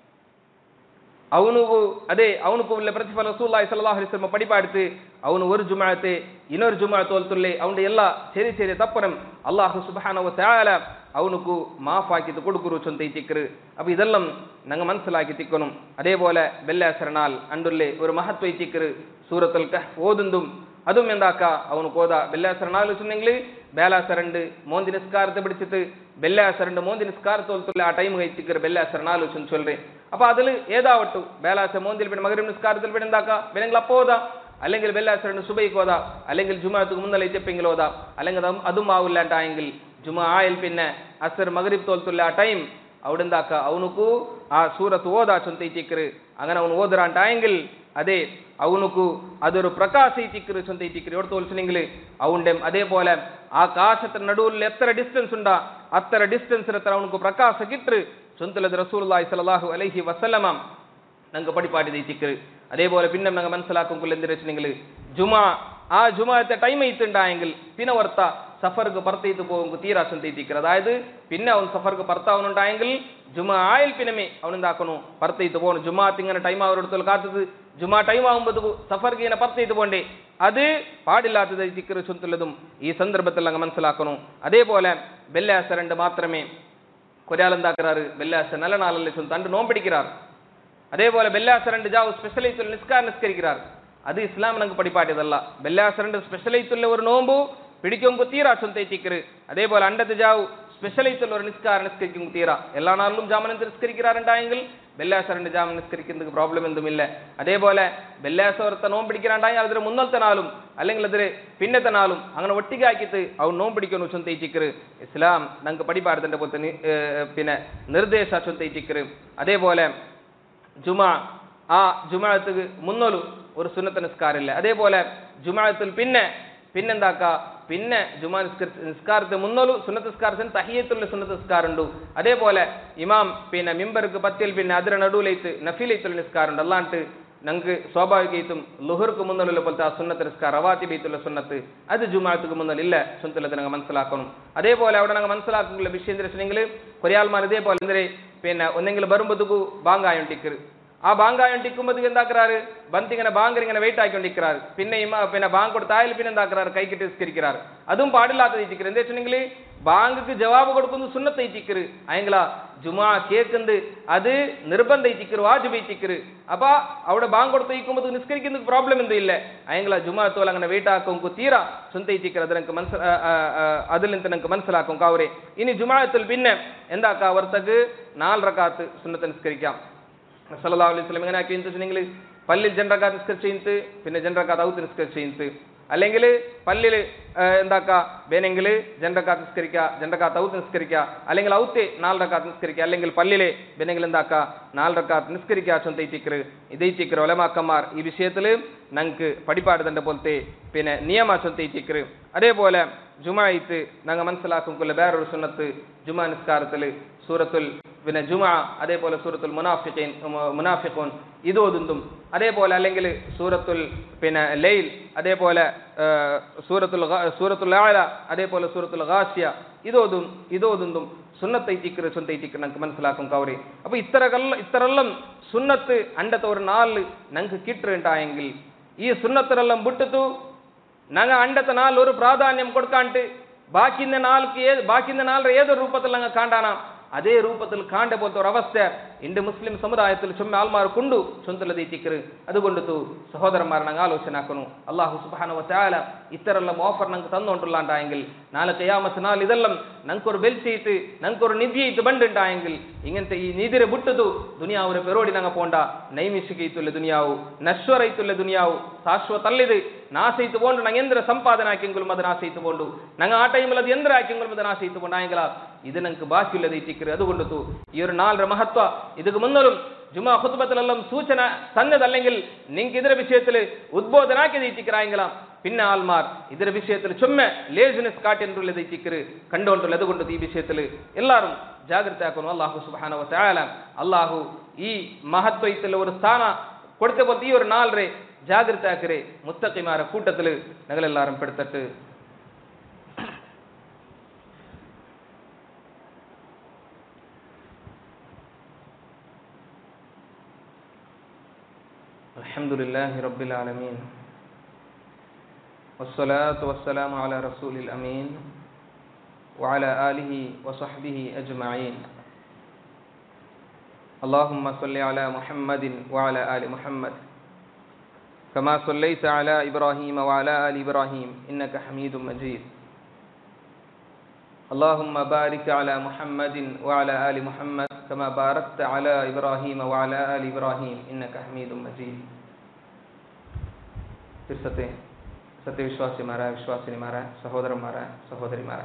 ಅವನಿಗೂ ಅದೇ ಅವನಿಗೂ ಉಳ್ಳ ಪ್ರತಿಫಲ ರಸೂಲುಲ್ಲಾಹಿ ஸல்லல்லாஹು ಅಲೈಹಿ ವಸಲ್ಲಂ ಪಡಿಪಾಡ್ತು ಅವನು ஒரு ಜುಮಾಅತೆ ಇನ್ನೊರು ಜುಮಾಅತ್ ಹೋಲ್ತುಲ್ಲೆ ಅವನ ಎಲ್ಲ ಸರಿ ಸರಿ ತಪ್ಪನಂ ಅಲ್ಲಾಹು ಸುಬ್ಹಾನಹು ವ ತಆಲಾ ಅವನಿಗೂ ಮಾಫ್ ಆಕಿತು ಕೊಡುಕರು ಚೊಂತ ಇತಿಕ್ರು ಅಪ್ಪ ಇದೆಲ್ಲಂ ನಂಗೆ ಮನಸ್ಸಿಲಾಕಿ ತಿಕ್ಕನು അതേപോലെ വെള്ളിയാഴ്ച അണ്ടുള്ളേ ഒരു മഹത്വ ഇത്തിക്കറ് സൂറത്തുൽ കഹ്ഫ് ഓതുന്തും അതും എന്താക്ക അവന് കോത വെള്ളിയാഴ്ച ചൊന്നെങ്കിൽ ಬೇಲಾಸರಂಡು ಮೋಂದಿ ನಿಸ್ಕಾರತೆ ಬಿಡಿಸಿತು ಬೆಲ್ಲಾಸರಂಡು ಮೋಂದಿ ನಿಸ್ಕಾರತೆ ಹೋಲ್ತುಲ್ಲ ಆ ಟೈಮ್ ಐತಿಕ್ಕರು ಬೆಲ್ಲಾಸರ ചൊല്ലി അപ്പൊ അതിൽ ഏതാവട്ടു ബേലാസ മോന്തിൽ പിന്നെ മഗ്‌രിബ് നിസ്കാരത്തിൽ പിന്നെ എന്താക്ക വേണമെങ്കിൽ അപ്പോൾ ഓതാ അല്ലെങ്കിൽ ബെല്ലാസറിന് സുബൈക്ക് ഓതാ അല്ലെങ്കിൽ ജുമാഅത്തുക്ക് മുന്നല്ല ഇച്ചപ്പെങ്കിൽ ഓതാ അല്ലെങ്കിൽ അതും ആവില്ലാണ്ടായെങ്കിൽ ജുമാ ആയിൽ പിന്നെ അസർ മഗ്‌രിബ് തോൽത്തുള്ള ആ ടൈം അവിടെ എന്താക്ക അവനുക്കു ആ സൂറത്ത് ഓതാ ചൊന്ത ഇത്തിക്കറ് അങ്ങനെ അവನು ഓതറാണ്ടായെങ്കിൽ ಅದೇ ಅವನುಕು ಅದರ ಪ್ರಕಾಶ ಇತಿಕ್ರು ಚೊಂತ ಇತಿಕ್ರು ಎವಡು ತೋಲ್ಸಿನೆಂಗಿಲ್ ಅವನ್ಡೆ അതേപോലെ ಆಕಾಶದ ನಡುವಲ್ಲಿ ಎತ್ತರ ಡಿಸ್ಟೆನ್ಸ್ ಉಂಡ ಅತ್ತರ ಡಿಸ್ಟೆನ್ಸ್ ಹತ್ರ ಅವನಿಗೆ ಪ್ರಕಾಶ ಗಿಟ್ರು ചൊന്തലത് റസൂലുള്ളാഹി സ്വല്ലല്ലാഹു അലൈഹി വസല്ലമ ഞങ്ങൾക്ക് പടിപാടി ഇത്തിക്റ് അതേപോലെ പിന്നെ ഞങ്ങൾ മനസ്സിലാക്കുമ്പോൾ എന്ത് വെച്ചിട്ടുണ്ടെങ്കിൽ ആ ജുമാഅത്തെ ടൈം ആയിട്ടുണ്ടായെങ്കിൽ പിന്നെ ഓർത്ത സഫർക്ക് പുറത്തേക്ക് പോകുമ്പോൾ തീരാ ചൊന്തിത്തിക്റ് അതായത് പിന്നെ അവൻ സഫർക്ക് പുറത്താവുന്നുണ്ടായെങ്കിൽ ജുമാ ആയിൽ പിന്നെ അവനെന്താക്കണു പുറത്തേക്ക് പോകണം ജുമാഅത്ത് ഇങ്ങനെ ടൈം അവരെടുത്തോളം കാത്തത് ജുമാ ടൈം ആകുമ്പോൾ സഫർക്ക് ഇങ്ങനെ പുറത്തേക്ക് പോകണ്ടേ അത് പാടില്ലാത്തത് ദിക്ർ ചൊല്ലുന്നതും ഈ സന്ദർഭത്തിൽ അങ്ങ് മനസ്സിലാക്കണം. അതേപോലെ വെള്ളിയാഴ്ച മാത്രമേ ഒരാൾ എന്താക്കാറ്, വെള്ളിയാഴ്ച നല്ല നാളല്ലേ ചൊല്ലു തണ്ട് നോമ്പിടിക്കാറ്. അതേപോലെ വെള്ളിയാഴ്ച ജാവ് സ്പെഷ്യലൈത്തുള്ള നിസ്കാരം നിസ്കരിക്കാറ്. അത് ഇസ്ലാം നമുക്ക് പഠിപ്പാട്ടിയതല്ല. വെള്ളിയാഴ്ച സ്പെഷ്യലൈത്തുള്ള ഒരു നോമ്പു പിടിക്കുമ്പോൾ തീരാ ചൊന്തേറ്റിക്കറ്. അതേപോലെ അണ്ടത്ത് ജാവ് സ്പെഷ്യലൈത്തുള്ള ഒരു നിസ്കാരം നിസ്കരിക്കും തീരാ. എല്ലാ നാളിലും ജാമനത്തിൽ നിസ്കരിക്കാറുണ്ടായെങ്കിൽ വെള്ളിയാഴ്ച ജാമൻ നിസ്കരിക്കുന്നതിന് പ്രോബ്ലം എന്തുമില്ല. അതേപോലെ വെള്ളിയാഴ്ച നോമ്പിടിക്കാറുണ്ടായെങ്കിൽ അതിന് മുന്നത്തെ നാളും അല്ലെങ്കിൽ അതിന് പിന്നത്തെ നാളും അങ്ങനെ ഒട്ടിക്കാക്കിയിട്ട് അവൻ നോമ്പിടിക്കുന്നു ചൊന്തേറ്റിക്കറ്. ഇസ്ലാം നമുക്ക് പഠിപ്പാടത്തിൻ്റെ പോലത്തെ പിന്നെ നിർദ്ദേശ ചൊന്തേറ്റിക്കറ്. അതേപോലെ ജുമാ ആ ജുമാഅത്ത് മുന്നോലും ഒരു സുന്നത്ത് നിസ്കാരമില്ല. അതേപോലെ ജുമാഅത്തിൽ പിന്നെന്താക്ക പിന്നെ ജുമാ നിസ്കാരത്തെ മുന്നോലും സുന്നത്ത് നിസ്കാരത്തിന് തഹിയ്യത്തുള്ള സുന്നത്ത് നിസ്കാരമുണ്ട്. അതേപോലെ ഇമാം പിന്നെ മിമ്പർക്ക് പത്തിൽ പിന്നെ അതിര നടുവിലേത്ത് നഫീലത്തുള്ള നിസ്കാരമുണ്ട്. അല്ലാണ്ട് ഞങ്ങൾക്ക് സ്വാഭാവികമായിട്ടും ലുഹർക്ക് മുന്നോലുള്ള പോലത്തെ ആ സുന്നത്ത് നിസ്കാരം റവാത്തിബീത്തുള്ള സുന്നത്ത് അത് ജുമാഅത്തുക്ക് മുന്നിലില്ല. സുന്നത്തുള്ളത് ഞങ്ങൾ മനസ്സിലാക്കണം. അതേപോലെ അവിടെ ഞങ്ങൾ മനസ്സിലാക്കുന്ന വിഷയം എന്താ വെച്ചിട്ടുണ്ടെങ്കിൽ കൊറിയാൽമാർ ഇതേപോലെ എന്തേ പിന്നെ ഒന്നെങ്കിൽ വരുമ്പോഴത്തേക്ക് ബാങ്കായൊണ്ടിക്കറ്. ആ ബാങ്കായൊണ്ടിക്കുമ്പോൾ എന്താക്കാറ് ബന്തിങ്ങനെ ബാങ്കർ ഇങ്ങനെ വെയിറ്റ് ആക്കിക്കൊണ്ടിരിക്കാറ്. പിന്നെ ബാങ്ക് കൊടുത്തായാലും പിന്നെ എന്താക്കാറ് കൈക്കിട്ട് നിസ്കരിക്കാറ്. അതും പാടില്ലാത്ത തീറ്റിക്കറ്. എന്താ വെച്ചിട്ടുണ്ടെങ്കിൽ ബാങ്കിക്ക് ജവാബ് കൊടുക്കുന്നു സുന്നത്ത് തീറ്റിക്കറ്. അയെങ്കിലാ ജുമാ കേൾക്കുന്നത് അത് നിർബന്ധ തീറ്റിക്കറ്, വാജിബ് തീറ്റിക്കറ്. അപ്പൊ അവിടെ ബാങ്ക് കൊടുത്തേക്കുമ്പോൾ നിസ്കരിക്കുന്ന പ്രോബ്ലം എന്തും ഇല്ല. അയെങ്കിലാ ജുമാത്തോൽ അങ്ങനെ വെയിറ്റ് ആക്കും തീരാ സുന്നത്ത് തീറ്റിക്കറ്. അതിൽ നിന്ന് നമുക്ക് മനസ്സിലാക്കും കാവരെ. ഇനി ജുമാഅത്തിൽ പിന്നെ എന്താക്കാ അവർത്തക്ക് 4 റക്അത്ത് സുന്നത്ത് നിസ്കരിക്കാം. സല്ലല്ലാഹു അലൈഹി വസല്ലം ഇങ്ങനെ ആക്കി വെച്ചിട്ടുണ്ടെങ്കിൽ പള്ളിയിൽ 2 റക്അത്ത് നിസ്കരിച്ച് പിന്നെ 2 റക്അത്ത് ഔത്ത് നിസ്കരിച്ച് അല്ലെങ്കിൽ പള്ളിയിൽ എന്താക്കുക വേണമെങ്കിൽ 2 റക്അത്ത് നിസ്കരിക്കുക 2 റക്അത്ത് ഔത്ത് നിസ്കരിക്കുക അല്ലെങ്കിൽ ഔത്ത് 4 റക്അത്ത് നിസ്കരിക്കുക അല്ലെങ്കിൽ പള്ളിയിൽ വേണമെങ്കിൽ എന്താക്കുക 4 റക്അത്ത് നിസ്കരിക്കുക ചൊന്തൈറ്റിക്കറ്. ഇതൈറ്റിക്കറ് ഒലമാക്കന്മാർ ഈ വിഷയത്തിൽ ഞങ്ങൾക്ക് പഠിപ്പാടുതൻ്റെ പോലത്തെ പിന്നെ നിയമ ചൊന്തൈറ്റിക്കറ്. അതേപോലെ ജുമായിത്ത് ഞങ്ങൾ മനസ്സിലാക്കുമ്പോൾ വേറൊരു സുന്നത്ത് ജുമാ നിസ്കാരത്തിൽ സൂറത്തുൽ പിന്നെ ജുമാ അതേപോലെ സൂറത്തുൽ മുനാഫിഖൂൻ ഇതോതും അതേപോലെ അല്ലെങ്കിൽ സൂറത്തുൽ പിന്നെ ലൈൽ അതേപോലെ സൂറത്തുൽ ആല അതേപോലെ സൂറത്തുൽ ഗാസിയ ഇതോതും സുന്നത്തൈറ്റിക്കറ് ചൊന്തൈറ്റിക്കറ് ഞങ്ങൾക്ക് മനസ്സിലാക്കും കവറി. അപ്പൊ ഇത്തരെല്ലാം സുന്നത്ത് അണ്ടത്തെ ഒരു നാളിൽ ഞങ്ങൾക്ക് കിട്ടുണ്ടായെങ്കിൽ ഈ സുന്നത്തിനെല്ലാം വിട്ടിട്ടു ഞങ്ങൾ അണ്ടത്തെ നാളിൽ ഒരു പ്രാധാന്യം കൊടുക്കാണ്ട് ബാക്കിന്റെ നാളിൽ ഏതൊരു രൂപത്തിൽ ഞങ്ങൾ കാണ്ടാനാ അതേ രൂപത്തിൽ കാണ്ട പോലത്തെ ഒരു അവസ്ഥ ഇണ്ട് മുസ്ലിം സമുദായത്തിൽ ചുമ്മ ആൾമാർക്കുണ്ടു ചൊന്തലതീറ്റിക്കറ്. അതുകൊണ്ടു സഹോദരന്മാർ ഞങ്ങൾ ആലോചനാക്കുന്നു അള്ളാഹു സുബ്ഹാനഹു വ തആല ഇത്തരെല്ലാം ഓഫർ ഞങ്ങൾക്ക് തന്നുകൊണ്ടുള്ളാണ്ടായെങ്കിൽ നാളെ ഖിയാമത്ത് നാൾ ഇതെല്ലാം ഞങ്ങൾക്കൊരു ബെൽറ്റ് ഞങ്ങൾക്കൊരു നിധിയായിട്ട് ബണ്ടുണ്ടായെങ്കിൽ ഇങ്ങനത്തെ ഈ നിധിരെ വിട്ടതു ദുനിയാവിന് പെരോടി ഞങ്ങൾ പോണ്ട നൈമിഷികത്തുള്ള ദുനിയാവു നശ്വരത്തുള്ള ദുനിയാവു ಶಾಶ್ವತಲ್ಲಿದು ನಾಸೈತು ಕೊಂಡು ನಂಗೆ ಎಂದ್ರ ಸಂಪಾದನೆ ಹಾಕಿಂಗಳು ಅದು ನಾಸೈತು ಕೊಂಡು ನಂಗೆ ಆ ಟೈಮಲ್ಲಿ ಅದು ಎಂದ್ರ ಹಾಕಿಂಗಳು ಅದು ನಾಸೈತು ಕೊಂಡು ಆಯಂಗಲ ಇದು ನಂಗೆ ಬಾಕಿ ಇಲ್ಲದೆ ಇಟ್ಟಿಕ್ಕರು അതുകൊണ്ടു ഈ ഒരു 4 മഹത്വ ഇതിക്ക് മുന്നലും ജുമാ ഖുത്ബത്തിലെല്ലാം സൂചന തന്നതല്ലെങ്കിൽ നിങ്ങൾക്ക് ഇതിന്റെ വിഷയത്തിൽ ഉദ്ബോധനാക്കി ഇട്ടിക്കറായെങ്കിലാം പിന്നെ ആൾമാർ ഇതിന്റെ വിഷയത്തിൽ ചുമ്മ ലേസിനെസ് കാട്ടിട്ടുള്ളത് ഇട്ടിക്കറ് കണ്ടുകൊണ്ടുള്ള അതുകൊണ്ട് ഈ വിഷയത്തിൽ എല്ലാവരും ജാഗ്രത ആക്കുന്നു. അല്ലാഹു സുബ്ഹാനഹു വ തആല അല്ലാഹു ഈ മഹത്വത്തിൽ ഒരു സ്ഥാന കൊടുത്ത പോലെ ഈ ഒരു 4 ജാഗ്രത ആക്കരെ മുത്തഖിമാരെ കൂട്ടത്തിൽ ഞങ്ങളെല്ലാവരും പെടുത്തിട്ട് അൽഹംദുലില്ലാഹി റബ്ബിൽ ആലമീൻ വസ്സലാത്തു വസ്സലാമു അലാ റസൂലിൽ അമീൻ വഅലാ ആലിഹി വസഹ്ബിഹി അജ്മഈൻ. اللهم صل على محمد وعلى آل محمد كما صليت على إبراهيم وعلى آل إبراهيم إنك حميد مجيد. اللهم بارك على محمد وعلى آل محمد كما باركت على إبراهيم وعلى آل إبراهيم إنك حميد مجيد. സത്യവിശ്വാസിമാരായ വിശ്വാസിനിമാരായ സഹോദരന്മാരായ സഹോദരിമാരായ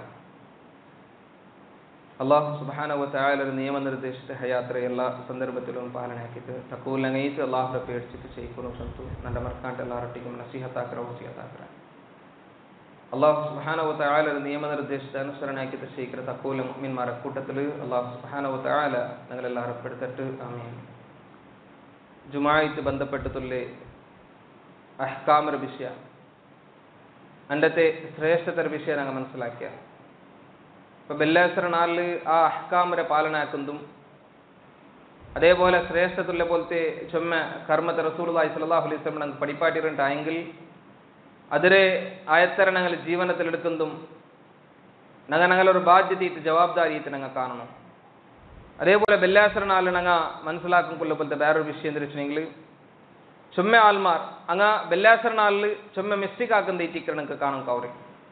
അള്ളാഹു സുബ്ഹാനഹു വ തആലയുടെ നിയമനിർദ്ദേശിച്ച ഹയാത്ര എല്ലാ സന്ദർഭത്തിലും പാലനാക്കിയിട്ട് തഖൂലങ്ങൈത്ത് അള്ളാഹുടെ പേടിച്ചിട്ട് ചെയ്യിക്കുന്നു സംതു ನನ್ನ ಮರ್ಕಾಂಟ ಎಲ್ಲರೊಟ್ಟಿಗೆ ನಸೀಹತಾಕರ ವಸಿಯತಾಕರ അള്ളാഹു സുബ്ഹാനഹു വ തആലയുടെ നിയമനിർദ്ദേശത്തെ അനുസരണാക്കിയിട്ട് ചെയ്യിക്കുന്ന തഖൂല മുഅ്മിൻമാരുടെ കൂട്ടത്തിൽ അള്ളാഹു സുബ്ഹാനഹു വ തആല ഞങ്ങളെല്ലാവരും പെടുത്തിട്ട് ആമീൻ. ജുമായിട്ട് ബന്ധപ്പെട്ടിട്ടുള്ള അഹ്കാമർ വിഷയ അണ്ടത്തെ ശ്രേഷ്ഠതര വിഷയം ഞങ്ങൾ മനസ്സിലാക്കിയ ഇപ്പൊ വെള്ളിയാഴ്ച നാളിൽ ആ അഹ്കാമരെ പാലനാക്കുന്നതും അതേപോലെ ശ്രേഷ്ഠത്തുള്ള പോലത്തെ ചുമ്മ കർമ്മത്തെ റസൂലുള്ളാഹി സ്വല്ലല്ലാഹു അലൈഹി വസല്ലം ഞങ്ങൾക്ക് പഠിപ്പാട്ടിട്ടുണ്ടായെങ്കിൽ അതിരെ ആയത്തര ഞങ്ങൾ ജീവനത്തിലെടുക്കുന്നതും ഞങ്ങളൊരു ബാധ്യതയിട്ട് ജവാബ്ദാരിയിട്ട് ഞങ്ങൾ കാണണം. അതേപോലെ വെള്ളിയാഴ്ച നാളിൽ ഞങ്ങൾ മനസ്സിലാക്കും കൊല്ലപ്പോലത്തെ വേറൊരു വിഷയം എന്താ വെച്ചിട്ടുണ്ടെങ്കിൽ ചുമ്മ ആൾമാർ അങ്ങ് വെള്ളിയാഴ്ച നാളിൽ ചുമ്മ മിസ്റ്റേക്ക് ആക്കുന്ന തീറ്റിക്കർ ഞങ്ങൾക്ക് കാണും കവറി.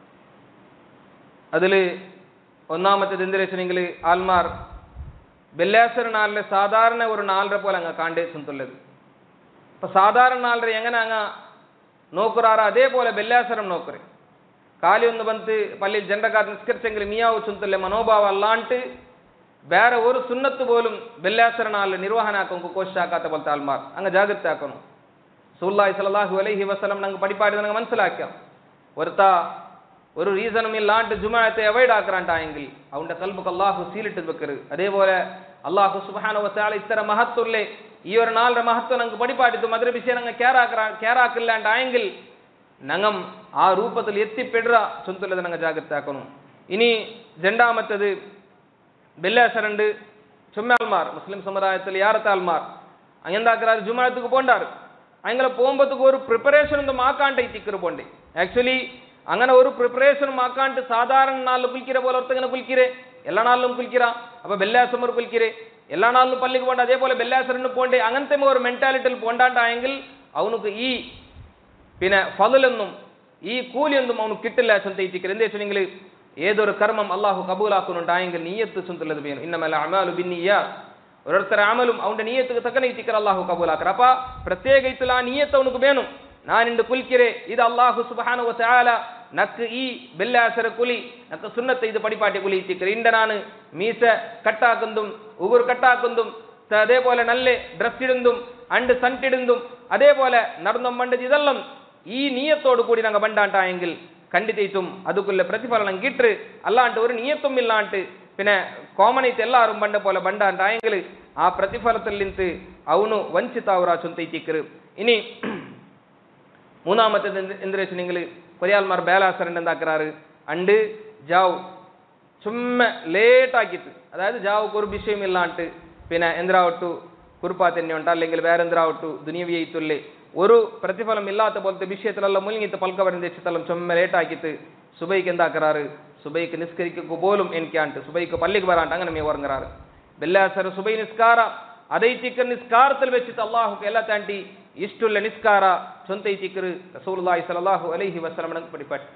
അതിൽ ഒന്നാമത്തേത് എന്ത് വെച്ചിട്ടുണ്ടെങ്കിൽ ആൾമാർ വെള്ളിയാഴ്ച നാളിൽ സാധാരണ ഒരു നാളര പോലെ അങ്ങ് കാണ്ടേ ചെന്നുള്ളത്. അപ്പൊ സാധാരണ നാളര എങ്ങനെ അങ്ങ് നോക്കുറാറ അതേപോലെ വെള്ളിയാഴ്ചരം നോക്കറ്. കാലി ഒന്ന് ಬಂತು പള്ളിയിൽ ജനറക്കാർ നിസ്കരിച്ചെങ്കിൽ മിയാവ് ചുന്തല്ലേ മനോഭാവം അല്ലാണ്ട് വേറെ ഒരു സുന്നത്ത് പോലും വെള്ളിയാഴ്ച നാളിൽ നിർവഹണാക്കും കോശാക്കാത്ത പോലത്തെ ആൾമാർ അങ്ങ് ജാഗ്രത ആക്കണം. റസൂലുള്ളാഹി സ്വല്ലല്ലാഹു അലൈഹി വസല്ലം ഞങ്ങൾ പഠിപ്പാടി ഞങ്ങൾ മനസ്സിലാക്കാം. ഒരു റീസണും ഇല്ലാണ്ട് ജുമാഅത്തെ അവോയ്ഡ് ആക്കാണ്ടായെങ്കിൽ അവന്റെ കൽബുക്ക് അള്ളാഹു സീലിട്ട് വെക്കരുത്. അതേപോലെ അള്ളാഹു സുബ്ഹാനഹു വ തആല ഇത്തരം മഹത്വല്ലേ ഈ ഒരു നാളുടെ മഹത്വം ഞങ്ങൾക്ക് പഠിപ്പാടിത്തും അതിന്റെ വിഷയം ഞങ്ങൾ കേറാക്കില്ലാണ്ടായെങ്കിൽ ഞങ്ങൾ ആ രൂപത്തിൽ എത്തിപ്പെടുക ചൊന്തുള്ളത് ഞങ്ങൾ ജാഗ്രത ആക്കണം. ഇനി രണ്ടാമത്തേത് വെള്ളിയാഴ്ച ചുമ്മാൽമാർ മുസ്ലിം സമുദായത്തിൽ യാറത്തെ ആൾമാർ അങ്ങെന്താക്കാറ് ജുമാഅത്തുക്ക് പോണ്ടാറ്. അങ്ങനെ പോകുമ്പോഴത്തേക്ക് ഒരു പ്രിപ്പറേഷനൊന്നും ആക്കാണ്ട് ഇത്തിക്കറ് പോണ്ടേ. ആക്ച്വലി അങ്ങനെ ഒരു പ്രിപ്പറേഷനും ആക്കാണ്ട് സാധാരണ നാളിൽ കുലിക്കിற പോലെ ഒരുത്തങ്ങനെ കുലിക്കിറേ എല്ലാ നാളിലും കുലിക്കിറ. അപ്പൊ വെള്ളിയാഴ്ച ഒരു കുലിക്കിറേ എല്ലാ നാളിലും പള്ളിക്ക് പോണ്ട അതേപോലെ വെള്ളിയാഴ്ച പോണ്ടേ അങ്ങനത്തെ ഒരു മെന്റാലിറ്റിയിൽ പോണ്ടാണ്ടായെങ്കിൽ അവനുക്ക് ഈ പിന്നെ ഫളലൊന്നും ഈ കൂലിയൊന്നും അവന് കിട്ടില്ല ചൊന്തയിട്ടിക്കറ്. എന്താ വെച്ചിട്ടുണ്ടെങ്കിൽ ഏതൊരു കർമ്മം അള്ളാഹു കബൂലാക്കുന്നുണ്ടായെങ്കിൽ നീയത്ത് ചൊന്തുള്ളത് വേണം. ഇന്നമൽ അഅ്മാലു ബിന്നിയ്യാത്ത് ഓരോരുത്തര അമലും അവന്റെ നീയത്തുക്ക് തക്കനെ ഇത്തിക്കർ അള്ളാഹു കബൂലാക്കർ. അപ്പൊ പ്രത്യേകിച്ചുള്ള ആ നീയത്ത് അവനുക്ക് വേണം. ഞാനിണ്ട് കുലിക്കിറേ ഇത് അള്ളാഹു സുബ്ഹാനഹു വ തആല നക്ക് ഈ വെള്ളിയാഴ്ച കുലി നക്ക് സുന്നത്തെ ഇത് പടിപ്പാട്ടി കുലി ഇത്തിക്കർ. ഇണ്ട നാണ് മീസ കട്ടാക്കുന്നതും ഉಗುർ കട്ടാക്കുന്നതും അതേപോലെ നല്ല ഡ്രസ് ഇടുന്നതും അണ്ട് സണ്ടിടുന്നതും അതേപോലെ നടന്നും പണ്ടത് ഇതെല്ലാം ഈ നീയത്തോടു കൂടി ഞങ്ങൾ ബണ്ടാണ്ടായെങ്കിൽ കണ്ടിട്ടും അതുക്കുള്ള പ്രതിഫലനം കിട്ട് അല്ലാണ്ട് ഒരു നീയത്തും ഇല്ലാണ്ട് പിന്നെ കോമൺ ആയിട്ട് എല്ലാവരും ബണ്ട പോലെ ബണ്ടാണ്ടായെങ്കിൽ ആ പ്രതിഫലത്തിൽ നിന്ന് അവನು ವಂಚಿತಾವರ ചൊന്തയിട്ടിക്കറ്. ഇനി മൂന്നാമത്തേത് എന്ത് വെച്ചിട്ടുണ്ടെങ്കിൽ കൊറിയാൽമാർ ബേലാസരണ്ട് എന്താക്കാറ് അണ്ട് ജാവ് ചുമ്മ ലേറ്റാക്കിയിട്ട് അതായത് ജാവുക്ക് ഒരു വിഷയം ഇല്ലാണ്ട് പിന്നെ എന്തിനാവട്ടു കുറുപ്പാ തന്നെ ഉണ്ട് അല്ലെങ്കിൽ വേറെ എന്തിനാവട്ടു ദുനിയവിയത്തുള്ളേ ഒരു പ്രതിഫലം ഇല്ലാത്ത പോലത്തെ വിഷയത്തിലെല്ലാം മുഴുങ്ങിയിട്ട് പൽക്കവരം തെച്ചിട്ടെല്ലാം ചുമ്മ ലേറ്റാക്കിയിട്ട് സുബൈക്ക് എന്താക്കാറ് സുബൈക്ക് നിസ്കരിക്കുക പോലും എനിക്കാണ്ട് സുബൈക്ക് പള്ളിക്ക് വരാണ്ട് അങ്ങനെ മീ ഉറങ്ങാറ്. വെള്ളിയാഴ്ച സുബൈ നിസ്കാര അതൈത്തിക്കർ നിസ്കാരത്തിൽ വെച്ചിട്ട് അള്ളാഹുക്ക് എല്ലാ താണ്ടി ഇഷ്ടമുള്ള നിസ്കാര ചൊന്തൈത്തിക്കർ റസൂലുള്ളാഹി സ്വല്ലല്ലാഹു അലൈഹി വസല്ലം പഠിപ്പാട്ട്.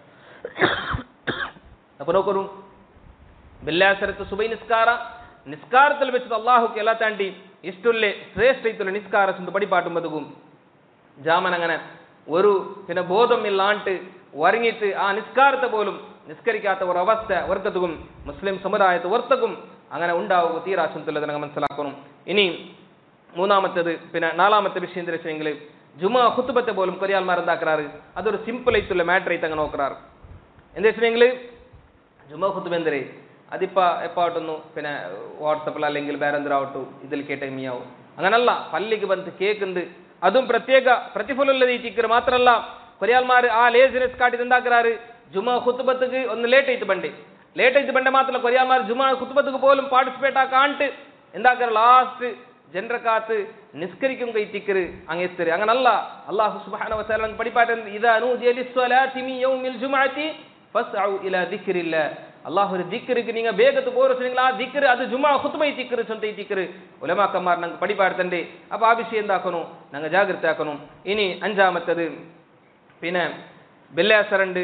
അപ്പൊ നോക്കൂ വെള്ളിയാഴ്ച സുബൈ നിസ്കാരത്തിൽ വെച്ചിട്ട് അള്ളാഹുക്ക് എല്ലാ താണ്ടി ഇഷ്ടമുള്ള ശ്രേഷ്ഠ നിസ്കാര ചൊന്ത് പഠിപ്പാട്ടും പതുകും ജാമൻ അങ്ങനെ ഒരു പിന്നെ ബോധമില്ലാണ്ട് ഉറങ്ങിയിട്ട് ആ നിസ്കാരത്തെ പോലും നിസ്കരിക്കാത്ത ഒരു അവസ്ഥ വർക്കത്തും മുസ്ലിം സമുദായത്തെ വർത്തക്കും അങ്ങനെ ഉണ്ടാവുക തീരാശുള്ളത് ഞങ്ങൾ മനസ്സിലാക്കണം. ഇനി മൂന്നാമത്തേത് പിന്നെ നാലാമത്തെ വിഷയം എന്താ വെച്ചെങ്കിൽ ജുമാ ഖുത്ബത്തെ പോലും കൊറിയാൽമാർ എന്താക്കാറ് അതൊരു സിമ്പിൾ ആയിട്ടുള്ള മാറ്റർ ആയിട്ട് അങ്ങനെ നോക്കാറ്. എന്താ വെച്ചിട്ടുണ്ടെങ്കിൽ ജുമാ ഖുത്ബ എന്തരേ അതിപ്പോ എപ്പാവട്ടൊന്നു പിന്നെ വാട്സപ്പിൽ അല്ലെങ്കിൽ വേറെ എന്തിനാവട്ടു ഇതിൽ കേട്ടേ മീയാവും അങ്ങനല്ല പള്ളിക്ക് വന്ന് കേൾക്കുന്നത് അതും പ്രത്യേക പ്രതിഫലമുള്ളത് ഈ ചിക്കർ മാത്രമല്ല കൊറിയാൽമാർ ആ ലേസിനെസ് കാട്ടി എന്താക്കാറ് ജുമാ ഖുത്ബത്തുക്ക് ഒന്ന് ലേറ്റ് ആയിട്ട് ബണ്ടേ മാത്രമല്ല കൊറിയാൽമാർ ജുമാ ഖുത്ബത്തുക്ക് പോലും പാർട്ടിസിപ്പേറ്റ് ആക്കാണ്ട് എന്താക്കാറ് ലാസ്റ്റ് ജനറക്കാത്ത് നിസ്കരിക്കും കൈത്തിക്കറ് അങ്ങെത്തര് അങ്ങനല്ല അല്ലാഹു സുബ്ഹാനഹു വ തആല പഠിപ്പാട്ട് ഇദാ നൂദിയ ലിസ്സലാത്തി മിൻ യൗമിൽ ജുമുഅത്തി ഫസ്ഉ ഇലാ ദിക്രില്ലാഹ് അല്ലാഹുവിന്റെ ദിക്ർക്ക് നിങ്ങൾ വേഗത്ത് പോരച്ചെങ്കിൽ ആ ദിക്ർ അത് ജുമാ ഖുത്ബ ദിക്ർ ചൊന്തൈ ദിക്ർ ഉലമാക്കന്മാർ ഞങ്ങൾക്ക് പഠിപ്പാടുത്തണ്ടേ. അപ്പൊ ആ വിഷയം എന്താക്കണം ഞങ്ങൾ ജാഗ്രത ആക്കണം. ഇനി അഞ്ചാമത്തേത് പിന്നെ വെള്ളിയാഴ്ച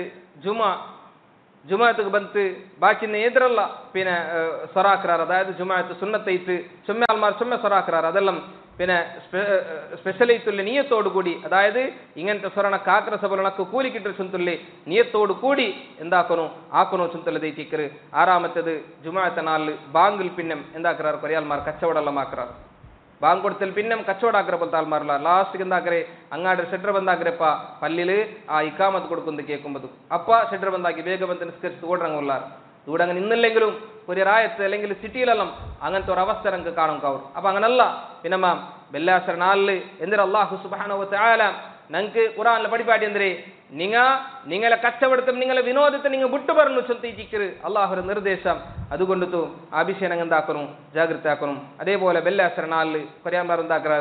ജുമാഅത്തുക്ക് ಬಂತು ബാക്കിന്ന് എതിരല്ല പിന്നെ സ്വറാക്കറാർ അതായത് ജുമാഅത്ത് സുന്നത്തൈത്ത് ചുമ്മാൽമാർ ചുമ്മ സ്വറാക്കറാർ അതെല്ലാം പിന്നെ സ്പെഷ്യലൈത്തുള്ള നീയത്തോടു കൂടി അതായത് ഇങ്ങനത്തെ സ്വരണ കാക്കര സഭലണക്ക് കൂലി കിട്ടൽ ചുന്തല്ലേ നീയത്തോടു കൂടി എന്താക്കണോ ആക്കണോ ചുന്തല്ലതൈ തിക്കറ്. ആറാമത്തേത് ജുമാഅത്തെ നാളിൽ ബാങ്കിൽ പിന്നം എന്താക്കറാർ കൊറിയാൽമാർ കച്ചവടമെല്ലാം ആക്കറാർ. ബാങ്ക് കൊടുത്തൽ പിന്നം കച്ചവടാക്കറ പോലത്തെ ആൾമാരില്ല ലാസ്റ്റ് എന്താക്കറേ അങ്ങാട് ഷെഡർ ബന്ധാക്കരപ്പ പള്ളിയില് ആ ഇക്കാമത്ത് കൊടുക്കുന്നത് കേൾക്കുമ്പോൾ അപ്പ ഷെഡർ ബന്ധാക്കി വേഗബന്ധ നിസ്കരിച്ച് ഓടറങ്ങുള്ളാർ ഇവിടെ അങ്ങനെ ഇന്നില്ലെങ്കിലും ഒരു റായത്ത് അല്ലെങ്കിൽ സിറ്റിയിലെല്ലാം അങ്ങനത്തെ ഒരു അവസ്ഥ ഞങ്ങൾക്ക് കാണും കവർ. അപ്പൊ അങ്ങനല്ല പിന്നമ്മ വെള്ളിയാഴ്ച നാളില് എന്തിനാ അല്ലാഹു സുബ്ഹാനഹു വ തആല ഞങ്ങൾക്ക് ഖുർആനിലെ പഠിപ്പാട്ടി എന്തരേ നിങ്ങളെ കച്ചവടത്തിൽ നിങ്ങളെ വിനോദത്തെ നിങ്ങൾ വിട്ടു പറഞ്ഞു ചൊന്തിച്ചിക്കറ് അള്ളാഹുരുടെ നിർദ്ദേശം അതുകൊണ്ടു ആ വിഷയം എന്താക്കണം ജാഗ്രത ആക്കണം. അതേപോലെ വെള്ളിയാഴ്ച നാളിൽ കൊറിയാൻമാർ എന്താക്കാറ്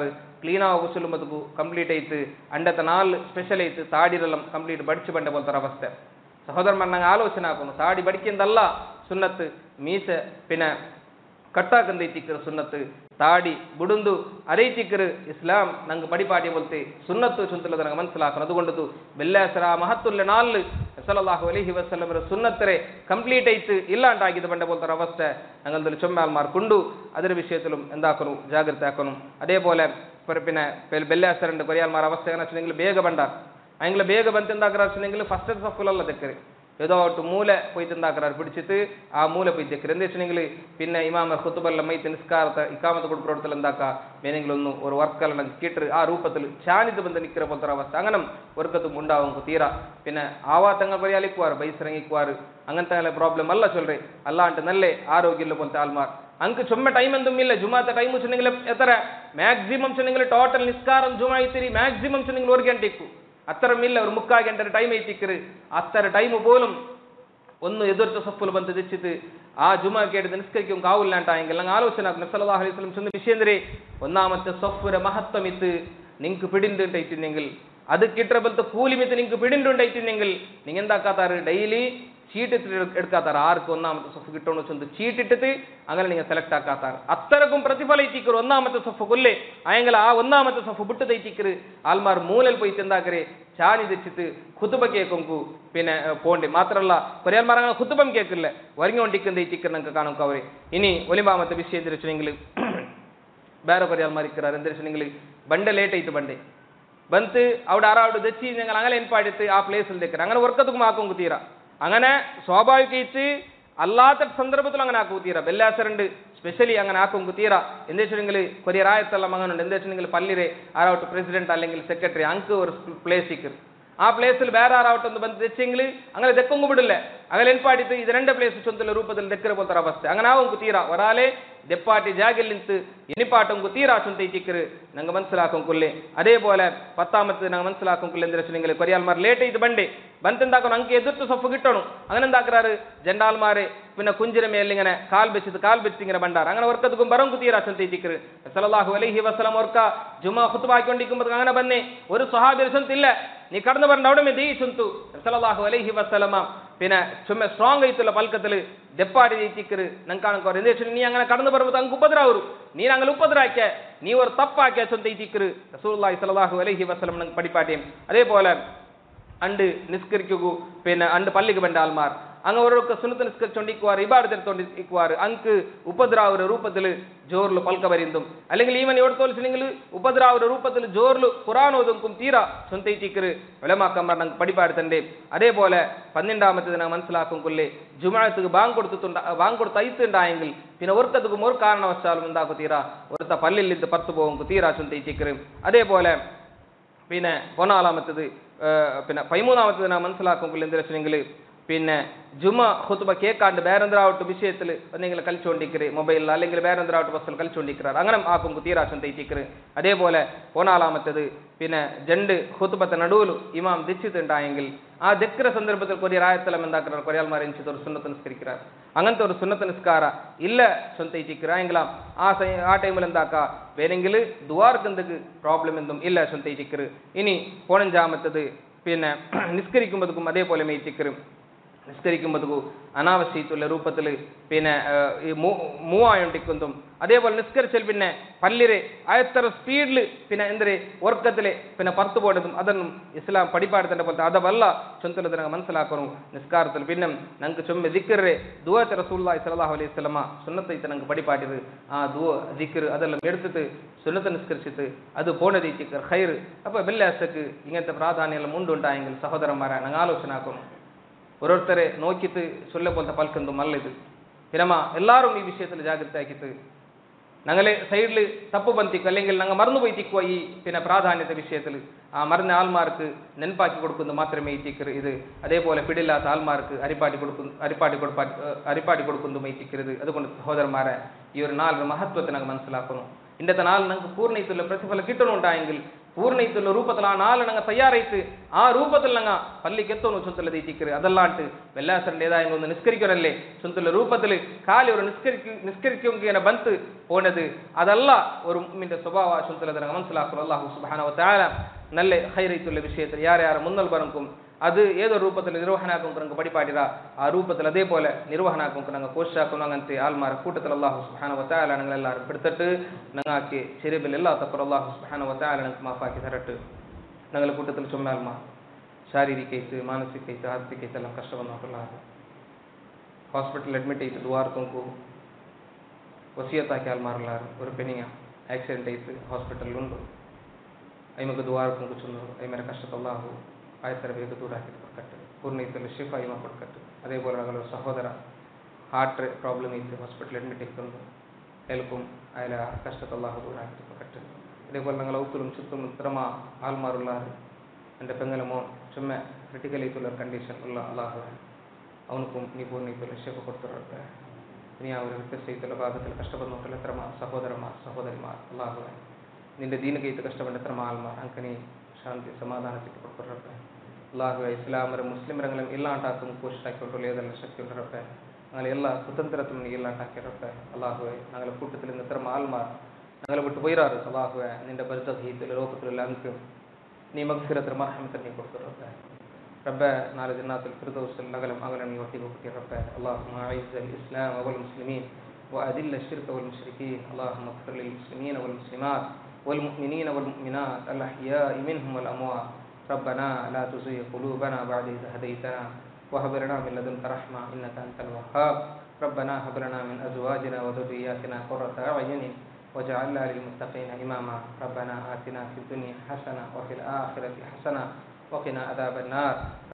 ಕ್ಲೀನಾಗಿ ಉಸುಲುಂಬದಕ್ಕೂ ಕಂಪ್ಲೀಟ್ ಐತು ಅಂಡತ ನಾಲ್ ಸ್ಪೆಷಲ್ ಐತು ತಾಡಿರಲ್ಲಂ ಕಂಪ್ಲೀಟ್ ಬಡಿச்சு ಬಂಡೆ போல்ತರ ಅವಸ್ಥೆ ಸಹೋದರ ನಂಗೆ ಆಲೋಚನೆ ಹಾಕೋನು ತಾಡಿ ಬಡಿಕಿಂದಲ್ಲ ಸುನ್ನತ್ ಮೀಸೆ ಪಿನ ಕಟ್ಟಾಕಂದೈತಿಕ್ಕರು ಸುನ್ನತ್ ತಾಡಿ ಬುಡುಂದು ಅರೈತಿಕ್ಕರು ಇಸ್ಲಾಂ ನಂಗೆ ಬಡಿಪಾಟಿ ಬೋಲ್ತೆ ಸುನ್ನತ್ತು ಚುಂತಲದ ನಂಗೆ ಮನಸ್ಸಲಾಕನು ಅದುಗೊಂಡದು ಬೆಲ್ಲಾಸರ ಮಹತ್ತುಲ್ಲ ನಾಲ್ ಸಲ್ಲಲ್ಲಾಹು ಅಲೈಹಿ ವಸಲ್ಲಮರ ಸುನ್ನತ್ತರೆ ಕಂಪ್ಲೀಟ್ ಐತು ಇಲ್ಲ ಅಂಟಾಗಿದ್ದು ಬಂಡ ಬೋಲ್ತಾರ ಅವಸ್ಥೆ ഞങ്ങളതിൽ ചൊമ്മാൽമാർ കൊണ്ടു അതിന്റെ വിഷയത്തിലും എന്താക്കുന്നു ജാഗ്രത ആക്കണം അതേപോലെ പിന്നെ ബെല്ലാസറിന്റെ കൊറിയാൽമാർ അവസ്ഥ എങ്ങനെ വെച്ചിട്ടുണ്ടെങ്കിൽ ಬೇಗ ಬಂಡಾರ അയങ്ങളെ ಬೇಗ ಬಂತು എന്താക്കാರ വെച്ചിട്ടുണ്ടെങ്കിൽ ഫസ്റ്റ് സഫുലല്ല തെക്കര് ഏതോ മൂല പോയി എന്താക്കാറ് പിടിച്ചിട്ട് ആ മൂല പോയി തെക്കര് എന്താ വെച്ചിട്ടുണ്ടെങ്കിൽ പിന്നെ ഇമാമ ഖുതുബല്ല മൈത്ത് നിസ്കാരത്തെ ഇക്കാമത്ത് കൊടുക്കുന്നതിൽ എന്താക്കുക വേണമെങ്കിലും ഒന്ന് ഒരു വർക്കെല്ലാം കിട്ട് ആ രൂപത്തിൽ ചാനിത് ബന്ധ നിൽക്കുന്ന പോലത്തെ അവസ്ഥ അങ്ങനെ വർക്കത്തും ഉണ്ടാവും തീര പിന്നെ ആവാത്തങ്ങൾ പറയാലിക്കുവാറ് ബൈസിറങ്ങിക്കുവാറ് അങ്ങനത്തെ പ്രോബ്ലം അല്ല ചൊല്ലേ അല്ലാണ്ട് നല്ല ആരോഗ്യമുള്ള പോലത്തെ ആൾമാർ ಅಂಕ ಚೊಮ್ಮೆ ಟೈಮ್ ಎಂದುಮಿಲ್ಲ ಜುಮಾತ ಟೈಮ್ ಚೆನ್ನಿಂಗಲ ಎತ್ತರ ಮ್ಯಾಕ್ಸಿಮಮ್ ಚೆನ್ನಿಂಗಲ ಟೋಟಲ್ ನಿಸ್ಕಾರಂ ಜುಮಾ ಐತಿರಿ ಮ್ಯಾಕ್ಸಿಮಮ್ ಚೆನ್ನಿಂಗಲ 1 ಗಂಟೆ ಇಕ್ಕು അത്തരമില്ല ഒരു 3/4 ഗಂಟೆ ടൈം ಐತಿಕ್ಕರು അത്തര ടൈം പോലും ഒന്ന് എതിർത്ത സഫുൽ ബന്ധ തെച്ചിട്ട് ആ ജുമാ കേട്ട് നിസ്കരിക്കും കാവില്ലാണ്ടായെങ്കിൽ ഞങ്ങൾ ആലോചന നബി സല്ലല്ലാഹു അലൈഹി വസല്ലം ചൊന്ന വിഷയന്തരെ ഒന്നാമത്തെ സഫുര മഹത്വം ഇത്ത് നിങ്ങൾക്ക് പിടിണ്ടുണ്ടായിട്ടുണ്ടെങ്കിൽ അത് കിട്ടബലത്തെ കൂലി മിത്ത് നിങ്ങൾക്ക് പിടിണ്ടുണ്ടായിട്ടുണ്ടെങ്കിൽ നിങ്ങൾ എന്താക്കാത്താറ് ഡെയിലി ചീട്ട് എടുക്കാത്താറ് ആർക്ക് ഒന്നാമത്തെ സഫ് കിട്ടണമെന്ന് വെച്ചൊന്ന് ചീട്ടിട്ടിട്ട് അങ്ങനെ നിങ്ങൾ സെലക്ട് ആക്കാത്താറ് അത്രക്കും പ്രതിഫലിച്ചിക്കറ് ഒന്നാമത്തെ സഫ് കൊല്ലേ അയങ്ങൾ ആ ഒന്നാമത്തെ സഫ് വിട്ട് തയ്ച്ചിക്കറ് ആൾമാർ മൂലൽ പോയി എന്താക്കരെ ചാനി തെച്ചിട്ട് ഖുതുബ കേൾക്കും പിന്നെ പോണ്ടേ മാത്രമല്ല കൊറിയാൽമാർ അങ്ങനെ ഖുതുബം കേൾക്കില്ല വരിങ്ങോണ്ടിക്കുന്ന തയ്ച്ചിക്കറ് നിങ്ങൾക്ക് കാണും അവരെ ഇനി ഒലിമാമത്തെ വിഷയം എന്താ വെച്ചിട്ടുണ്ടെങ്കിൽ ಬೇರೆ ಕೊರಿಯಾಲ್ಮಾರ್ ಇಕ್ಕರಾರು എന്താ വെച്ചിട്ടുണ്ടെങ്കിൽ ಬಂಡೆ ಲೇಟ್ ಐತು ಬಂಡೆ ಬಂತು അവിടെ ആറാവിടെ തെച്ചി ഞങ്ങൾ അങ്ങനെ എൻപാടിത്ത് ആ പ്ലേസിൽ തെക്കറ് അങ്ങനെ വർക്കത്തും ആക്കും തീരാ അങ്ങനെ സ്വാഭാവികമായിട്ട് അല്ലാത്ത സന്ദർഭത്തിൽ അങ്ങനെ ആക്കും തീരാ ബെല്ലാസറുണ്ട് സ്പെഷ്യലി അങ്ങനെ ആക്കും തീരാ എന്താ വെച്ചിട്ടുണ്ടെങ്കിൽ കൊറിയ രായത്തെല്ലാം അങ്ങനെ ഉണ്ട് എന്താ വെച്ചിട്ടുണ്ടെങ്കിൽ പള്ളിരെ ആറാവട്ടെ പ്രസിഡന്റ് അല്ലെങ്കിൽ സെക്രട്ടറി അങ്ക് ഒരു പ്ലേസ് ഇക്കർ ആ പ്ലേസിൽ വേറെ ആറാവട്ടെ ഒന്ന് ಬಂದು തെച്ചെങ്കിൽ അങ്ങനെ തെക്കൊങ്ങു ಬಿಡಲ್ಲ അങ്ങനെ എൻപാടിത്ത് ഇത് രണ്ട് പ്ലേസ് ചൊന്തല രൂപത്തിൽ തെക്കറ് പോലത്തെ അവസ്ഥ അങ്ങനെ ആവും തീരാ ഒരാളെ ദെപ്പാട്ടി ജാഗിൽ നിന്ന് ഇനിപ്പാട്ടും തീരാ ചൊന്തൈറ്റിക്കറ് ഞങ്ങൾ മനസ്സിലാക്കും കൊല്ലേ അതേപോലെ പത്താമത്തെ ഞങ്ങൾ മനസ്സിലാക്കും കൊല്ലേ എന്താ വെച്ചിട്ടുണ്ടെങ്കിൽ കൊറിയാൽമാർ ലേറ്റ് ചെയ്ത് ബണ്ടേ ಬಂತೆಂದಾಕನು ಅಂಕೆ ಎದುರ್ತು ಸೊಪ್ಪು ಗಿಟ್ಟೋನು അങ്ങനെ എന്താക്കാറ് ജണ്ടാൽമാരെ പിന്നെ കുഞ്ചിര മേലിങ്ങനെ കാൽ വെച്ചിട്ട് ഇങ്ങനെ ബണ്ടാറ് അങ്ങനെ വർക്കത്തും ബറം തീരാ ചൊന്തൈറ്റിക്കറ് സല്ലല്ലാഹു അലൈഹി വസല്ലം ഓർക്ക ജുമാ ഖുതുബാക്കിക്കൊണ്ടിരിക്കുമ്പോൾ അങ്ങനെ ബന്നെ ഒരു സ്വഹാബി ചൊന്തില്ല നീ കടന്നു പറഞ്ഞ അവിടെ ദീ ചൊന്തു സല്ലല്ലാഹു അലൈഹി വസല്ലമ പിന്നെ ചുമ്മാ സ്ട്രോങ് ആയിട്ടുള്ള പൽക്കത്തിൽ ദെപ്പാടി ജയിച്ചിക്കറ് ഞങ്ങൾക്കാണ് എന്താ നീ അങ്ങനെ കടന്നു പറയുമ്പോൾ അങ്ങ് ഉപദ്രാവൂ നീ അങ്ങനെ ഉപദ്രാക്കിയ നീ ഒരു തപ്പാക്കിയ ചൊന്തൈറ്റിക്കറ് റസൂലുള്ളാഹി സ്വല്ലല്ലാഹു അലൈഹി വസല്ലം ഞങ്ങൾക്ക് പഠിപ്പാട്ടിയും അതേപോലെ അണ്ട് നിസ്കരിക്കൂ പിന്നെ അണ്ട് പള്ളിക്ക് ബണ്ട ആൾമാർ അങ്ങ് ഓരോക്കെ സുന്നത്ത് നിസ്കരിച്ചോണ്ടിരിക്കുവാറ് ഇബാദത്തെടുത്തോണ്ടിരിക്കുവാറ് അങ്ക് ഉപദ്രാവുര രൂപത്തിൽ ജോറിൽ പൽക്ക വരിന്തും അല്ലെങ്കിൽ ഈവൻ എവിടെ തോൽച്ചില്ലെങ്കിൽ ഉപദ്രാവുര രൂപത്തിൽ ജോറിൽ ഖുർആൻ ഓതും തീരാ ചൊന്തൈറ്റിക്കറ് ഉലമാക്കന്മാർ ഞങ്ങൾക്ക് പഠിപ്പാടുത്തണ്ടേ അതേപോലെ 12ാമത്തേത് ഞങ്ങൾ മനസ്സിലാക്കും കൊല്ലേ ജുമാഅത്തുക്ക് ബാങ്ക് കൊടുത്ത് ഐത്തുണ്ടായെങ്കിൽ പിന്നെ ഒരുക്കത്തുക്കും ഒരു കാരണവശാലും എന്താക്കും തീരാ ഒരുത്ത പള്ളിയിൽ നിന്ന് പുറത്തു പോകും തീരാ ചൊന്തൈറ്റിക്കറ് അതേപോലെ പിന്നെ 14ാമത്തേത് പിന്നെ 13ാമത്തേത് ഞാൻ മനസ്സിലാക്കും കൊല്ലേ എന്താ വെച്ചിട്ടുണ്ടെങ്കിൽ പിന്നെ ജുമ ഖുതുബ കേൾക്കാണ്ട് വേറെന്തരാവട്ട് വിഷയത്തിൽ എന്തെങ്കിലും കളിച്ചുകൊണ്ടിരിക്കറ് മൊബൈലിൽ അല്ലെങ്കിൽ വേറെന്തരാവട്ട് ബസ്സിൽ കളിച്ചുകൊണ്ടിരിക്കാറ് അങ്ങനെ ആക്കും തീരാശം തയ്ച്ചിക്കറ് അതേപോലെ 14ാമത്തേത് പിന്നെ ജണ്ട് ഖുതുബത്തെ നടുവിൽ ഇമാം ദിച്ചിട്ടുണ്ടായെങ്കിൽ ആ ദിക്ര സന്ദർഭത്തിൽ കൊറിയ രായത്തലം എന്താക്കാറ് കൊറിയാൽമാർ എനിച്ചിട്ട് ഒരു സുന്നത്ത് നിസ്കരിക്കാറ് അങ്ങനത്തെ ഒരു സുന്നത്ത് നിസ്കാര ഇല്ല ചൊന്തൈച്ചിക്കറായെങ്കിലാം ആ ടൈമിൽ എന്താക്കുക വേണമെങ്കിൽ ദുവാർക്ക് എന്തൊക്കെ പ്രോബ്ലം എന്തും ഇല്ല ചൊന്തൈച്ചിക്കറ് ഇനി 15ാമത്തേത് പിന്നെ നിസ്കരിക്കുമ്പോഴേക്കും അതേപോലെ മേച്ചിക്കറും നിസ്കരിക്കുമ്പോഴേക്കും അനാവശ്യത്തുള്ള രൂപത്തിൽ പിന്നെ മൂവായൊണ്ടിക്കുന്നതും അതേപോലെ നിസ്കരിച്ചാൽ പിന്നെ പല്ലിരെ എത്ര സ്പീഡിൽ പിന്നെ എന്തൊരു ഉറക്കത്തിൽ പിന്നെ പുറത്തു പോകേണ്ടതും അതൊന്നും ഇസ്ലാം പഠിപ്പാടത്തിൻ്റെ പോലത്തെ അതല്ല ചൊന്തലത് ഞങ്ങൾ മനസ്സിലാക്കണം നിസ്കാരത്തിൽ പിന്നെ ഞങ്ങൾക്ക് ചൊമ്മ ദിക്കറെ ദുആത്ത് റസൂലുള്ളാഹി സ്വല്ലല്ലാഹു അലൈഹി വസല്ലമ സുന്നത്ത് ഞങ്ങൾക്ക് പഠിപ്പാട്ടിയത് ആ ദിക്കർ അതെല്ലാം എടുത്തിട്ട് സുന്നത്ത് നിസ്കരിച്ചിട്ട് അത് പോണതീച്ചിക്കർ ഖൈർ അപ്പോൾ വെള്ളിയാഴ്ചക്ക് ഇങ്ങനത്തെ പ്രാധാന്യം ഉണ്ടുണ്ടായെങ്കിൽ സഹോദരന്മാരെ ഞങ്ങൾ ആലോചന ആക്കണം ഓരോരുത്തരെ നോക്കിയിട്ട് ചൊല്ല പോലത്തെ പൽക്കെന്തും അല്ല ഇത് പിന്നമ്മ എല്ലാവരും ഈ വിഷയത്തിൽ ജാഗ്രത ആക്കിയിട്ട് ഞങ്ങൾ സൈഡിൽ തപ്പ് ബന്ധിക്കും അല്ലെങ്കിൽ ഞങ്ങൾ മറന്നുപോയി തിക്കുക ഈ പിന്നെ പ്രാധാന്യത്തെ വിഷയത്തിൽ ആ മറന്ന ആൾമാർക്ക് നെൻപാക്കി കൊടുക്കുന്നത് മാത്രമേ ഈ തിക്കർ ഇത് അതേപോലെ പിടില്ലാത്ത ആൾമാർക്ക് അരിപ്പാടി കൊടുക്കുന്നതും ഈ തിക്കരുത് അതുകൊണ്ട് സഹോദരന്മാരെ ഈ ഒരു നാളിന് മഹത്വത്തെ ഞങ്ങൾ മനസ്സിലാക്കുന്നു ഇന്നത്തെ നാൾ ഞങ്ങൾക്ക് പൂർണ്ണയിട്ടുള്ള പ്രതിഫലം കിട്ടണുണ്ടായെങ്കിൽ ಪೂರ್ಣೈತುಲ್ಲ ರೂಪದಲ್ಲಿ ಆ ನಾಳೆ ನಂಗೆ ತಯಾರೈತು ಆ ರೂಪದಲ್ಲಿ ನಂಗೆ ಪಲ್ಲಿಗೆ ಎತ್ತೋನು ಚುಂತಲದ ತಿಕ್ಕರು ಅದಲ್ಲಾಂಟು ಬೆಲ್ಲಾಸಂಡೆ ಏದಾಯ ಒಂದು ನಿಷ್ಕರಿಕರಲ್ಲೇ ಚುಂತಲ ರೂಪದಲ್ಲಿ ಖಾಲಿ ಅವರು ನಿಷ್ಕರಿಕೆನ ಬಂತು போனது ಅದಲ್ಲ ஒரு முஃமின்ட ಸ್ವಭಾವ ಚುಂತಲದ ನಂಗೆ ಮನಸ್ಸಲಾಕಲು ಅಲ್ಲಾಹು ಸುಬ್ಹಾನಹು ವ ತಆಲಾ நல்ல ಖೈರೈತುಲ್ಲ ವಿಷಯத்தில் யார் யார் முன்னல் ಬರಂಕುಂ அது ஏதோ ரூபத்தில் நிர்வகனாக்கும் நாங்கள் படிப்பாட்டிரா ஆ ரூபத்தில் அதே போல நிர்வகனாக்கும் நாங்கள் கோஷாக்கும் நாங்கள் ஆல்மார கூட்டத்தில் அல்லாஹு சுப்ஹானஹு வ தஆலா நாங்கள் எல்லாரும் பிடித்தட்டு நாங்கள் ஆக்கி சிறிபில் எல்லா தப்புற அல்லாஹு சுப்ஹானஹு வ தஆலா நாங்கள் மாஃபாக்கி தரட்டு நாங்கள் கூட்டத்தில் சொன்னால்மா ಶಾರೀರಿಕೈತು ಮಾನಸಿಕೈತು ಆರ್ಥಿಕೈತು ಎಲ್ಲ ಕಷ್ಟ ಬಂದಾಗಲ್ಲ ಹಾಸ್ಪಿಟಲ್ ಅಡ್ಮಿಟ್ ಐತು ದುವಾರತಂಕು ವಸಿಯತ್ತಾಕಿ ಆಲ್ಮಾರಲ್ಲಾರು ஒரு பெண்ணிங்க ஆக்சிடென்ட் ஐத்து ஹாஸ்பிட்டல் உண்டு ஐமக்கு ದುವಾರತಂಕು ಕೂಚುಂದರು ಐ ಮೇರೆ ಕಷ್ಟ ಅಲ್ಲಾಹು ಆಯ್ತರ ಬೇಗ ದೂರ ಹಾಕಿ ಕೊಡ್ಕಟ್ಟು ಪೂರ್ಣೈತಲ್ಲಿ ಶಿಫಾ ಇಮ ಕೊಡ್ಕಟ್ಟು ಅದೇ ಬೋಲ ನಗಲು ಸಹೋದರ ಹಾರ್ಟ್ ಪ್ರಾಬ್ಲಮ್ ಇತ್ತು ಹಾಸ್ಪಿಟಲ್ ಅಡ್ಮಿಟ್ ಇತ್ತು ಹೆಲ್ಪುಂ ಅಯ್ಲ ಕಷ್ಟದ ಅಲ್ಲಾಹು ದೂರ ಹಾಕಿ ಕೊಡ್ಕಟ್ಟು ಅದೇ ಬೋಲ ನಗಲ ಉತ್ತುಲುಂ ಚಿತ್ತುಂ ತ್ರಮ ಆಲ್ಮಾರುಲ್ಲಾರು എൻ്റെ പെങ്ങളമോ ചുമ്മ ക്രിട്ടിക്കൽ ആയിട്ടുള്ള കണ്ടീഷൻ ഉള്ള അള്ളാഹു അവനക്കും നീ പൂർണ്ണയിത്തുള്ള ഷേപ്പ് കൊടുത്തിട്ടുണ്ട് നീ ആ ഒരു വ്യത്യസ്തയിത്തുള്ള ഭാഗത്തിൽ കഷ്ടപ്പെടുന്നിട്ടുള്ള എത്ര സഹോദരന്മാർ സഹോദരിമാർ അള്ളാഹു നിന്റെ ദീനകൈത്ത് കഷ്ടപ്പെട്ട എത്ര ആൾമാർ അങ്ക് നീ ಶಾಂತಿ ಸಮಾಧಾನಕ್ಕೆ ಕೊಡ್ಕೊಡ್ರಪ್ಪ ಅಲ್ಲಾಹು ಇಸ್ಲಾಮರ ಮುಸ್ಲಿಮರಂಗಲಂ ಇಲ್ಲಾಂಟಾಕು ಕೋಶಾಕಿಕೊಟ್ಟು ಏದೆಲ್ಲ ಶಕ್ತಿ ಉಂಟರಪ್ಪ ഞങ്ങൾ എല്ലാ സ്വതന്ത്രത്തും നീ ഇല്ലാണ്ടാക്കിയറപ്പ അള്ളാഹുവെ ഞങ്ങളെ കൂട്ടത്തിൽ നിന്ന് ഇത്ര ആൾമാർ ഞങ്ങളെ വിട്ട് പോയിരാറ് അള്ളാഹുവെ നിന്റെ ബർസഖീത്തിൽ ലോകത്തിലുള്ള അങ്ക് നീ മഗ്ഫിറത്തിൽ മർഹമത്തിൽ നീ കൊടുത്തിറപ്പ റബ്ബ നാല് ജന്നാത്തുൽ ഫിർദൗസിൽ നഗലം അകലം നീ ഒട്ടി കൊടുത്തിറപ്പ اللهم اعز الاسلام والمسلمين واذل الشرك والمشركين اللهم اغفر للمسلمين والمسلمات والمؤمنين والمؤمنات الأحياء منهم والأموات ربنا لا تزغ قلوبنا بعد إذ هديتنا وهب لنا من لدنك رحمة إنك أنت الوهاب ربنا هب لنا من أزواجنا وذرياتنا قرة أعين واجعلنا للمتقين إماما ربنا آتنا في الدنيا حسنة وفي الآخرة حسنة وقنا عذاب النار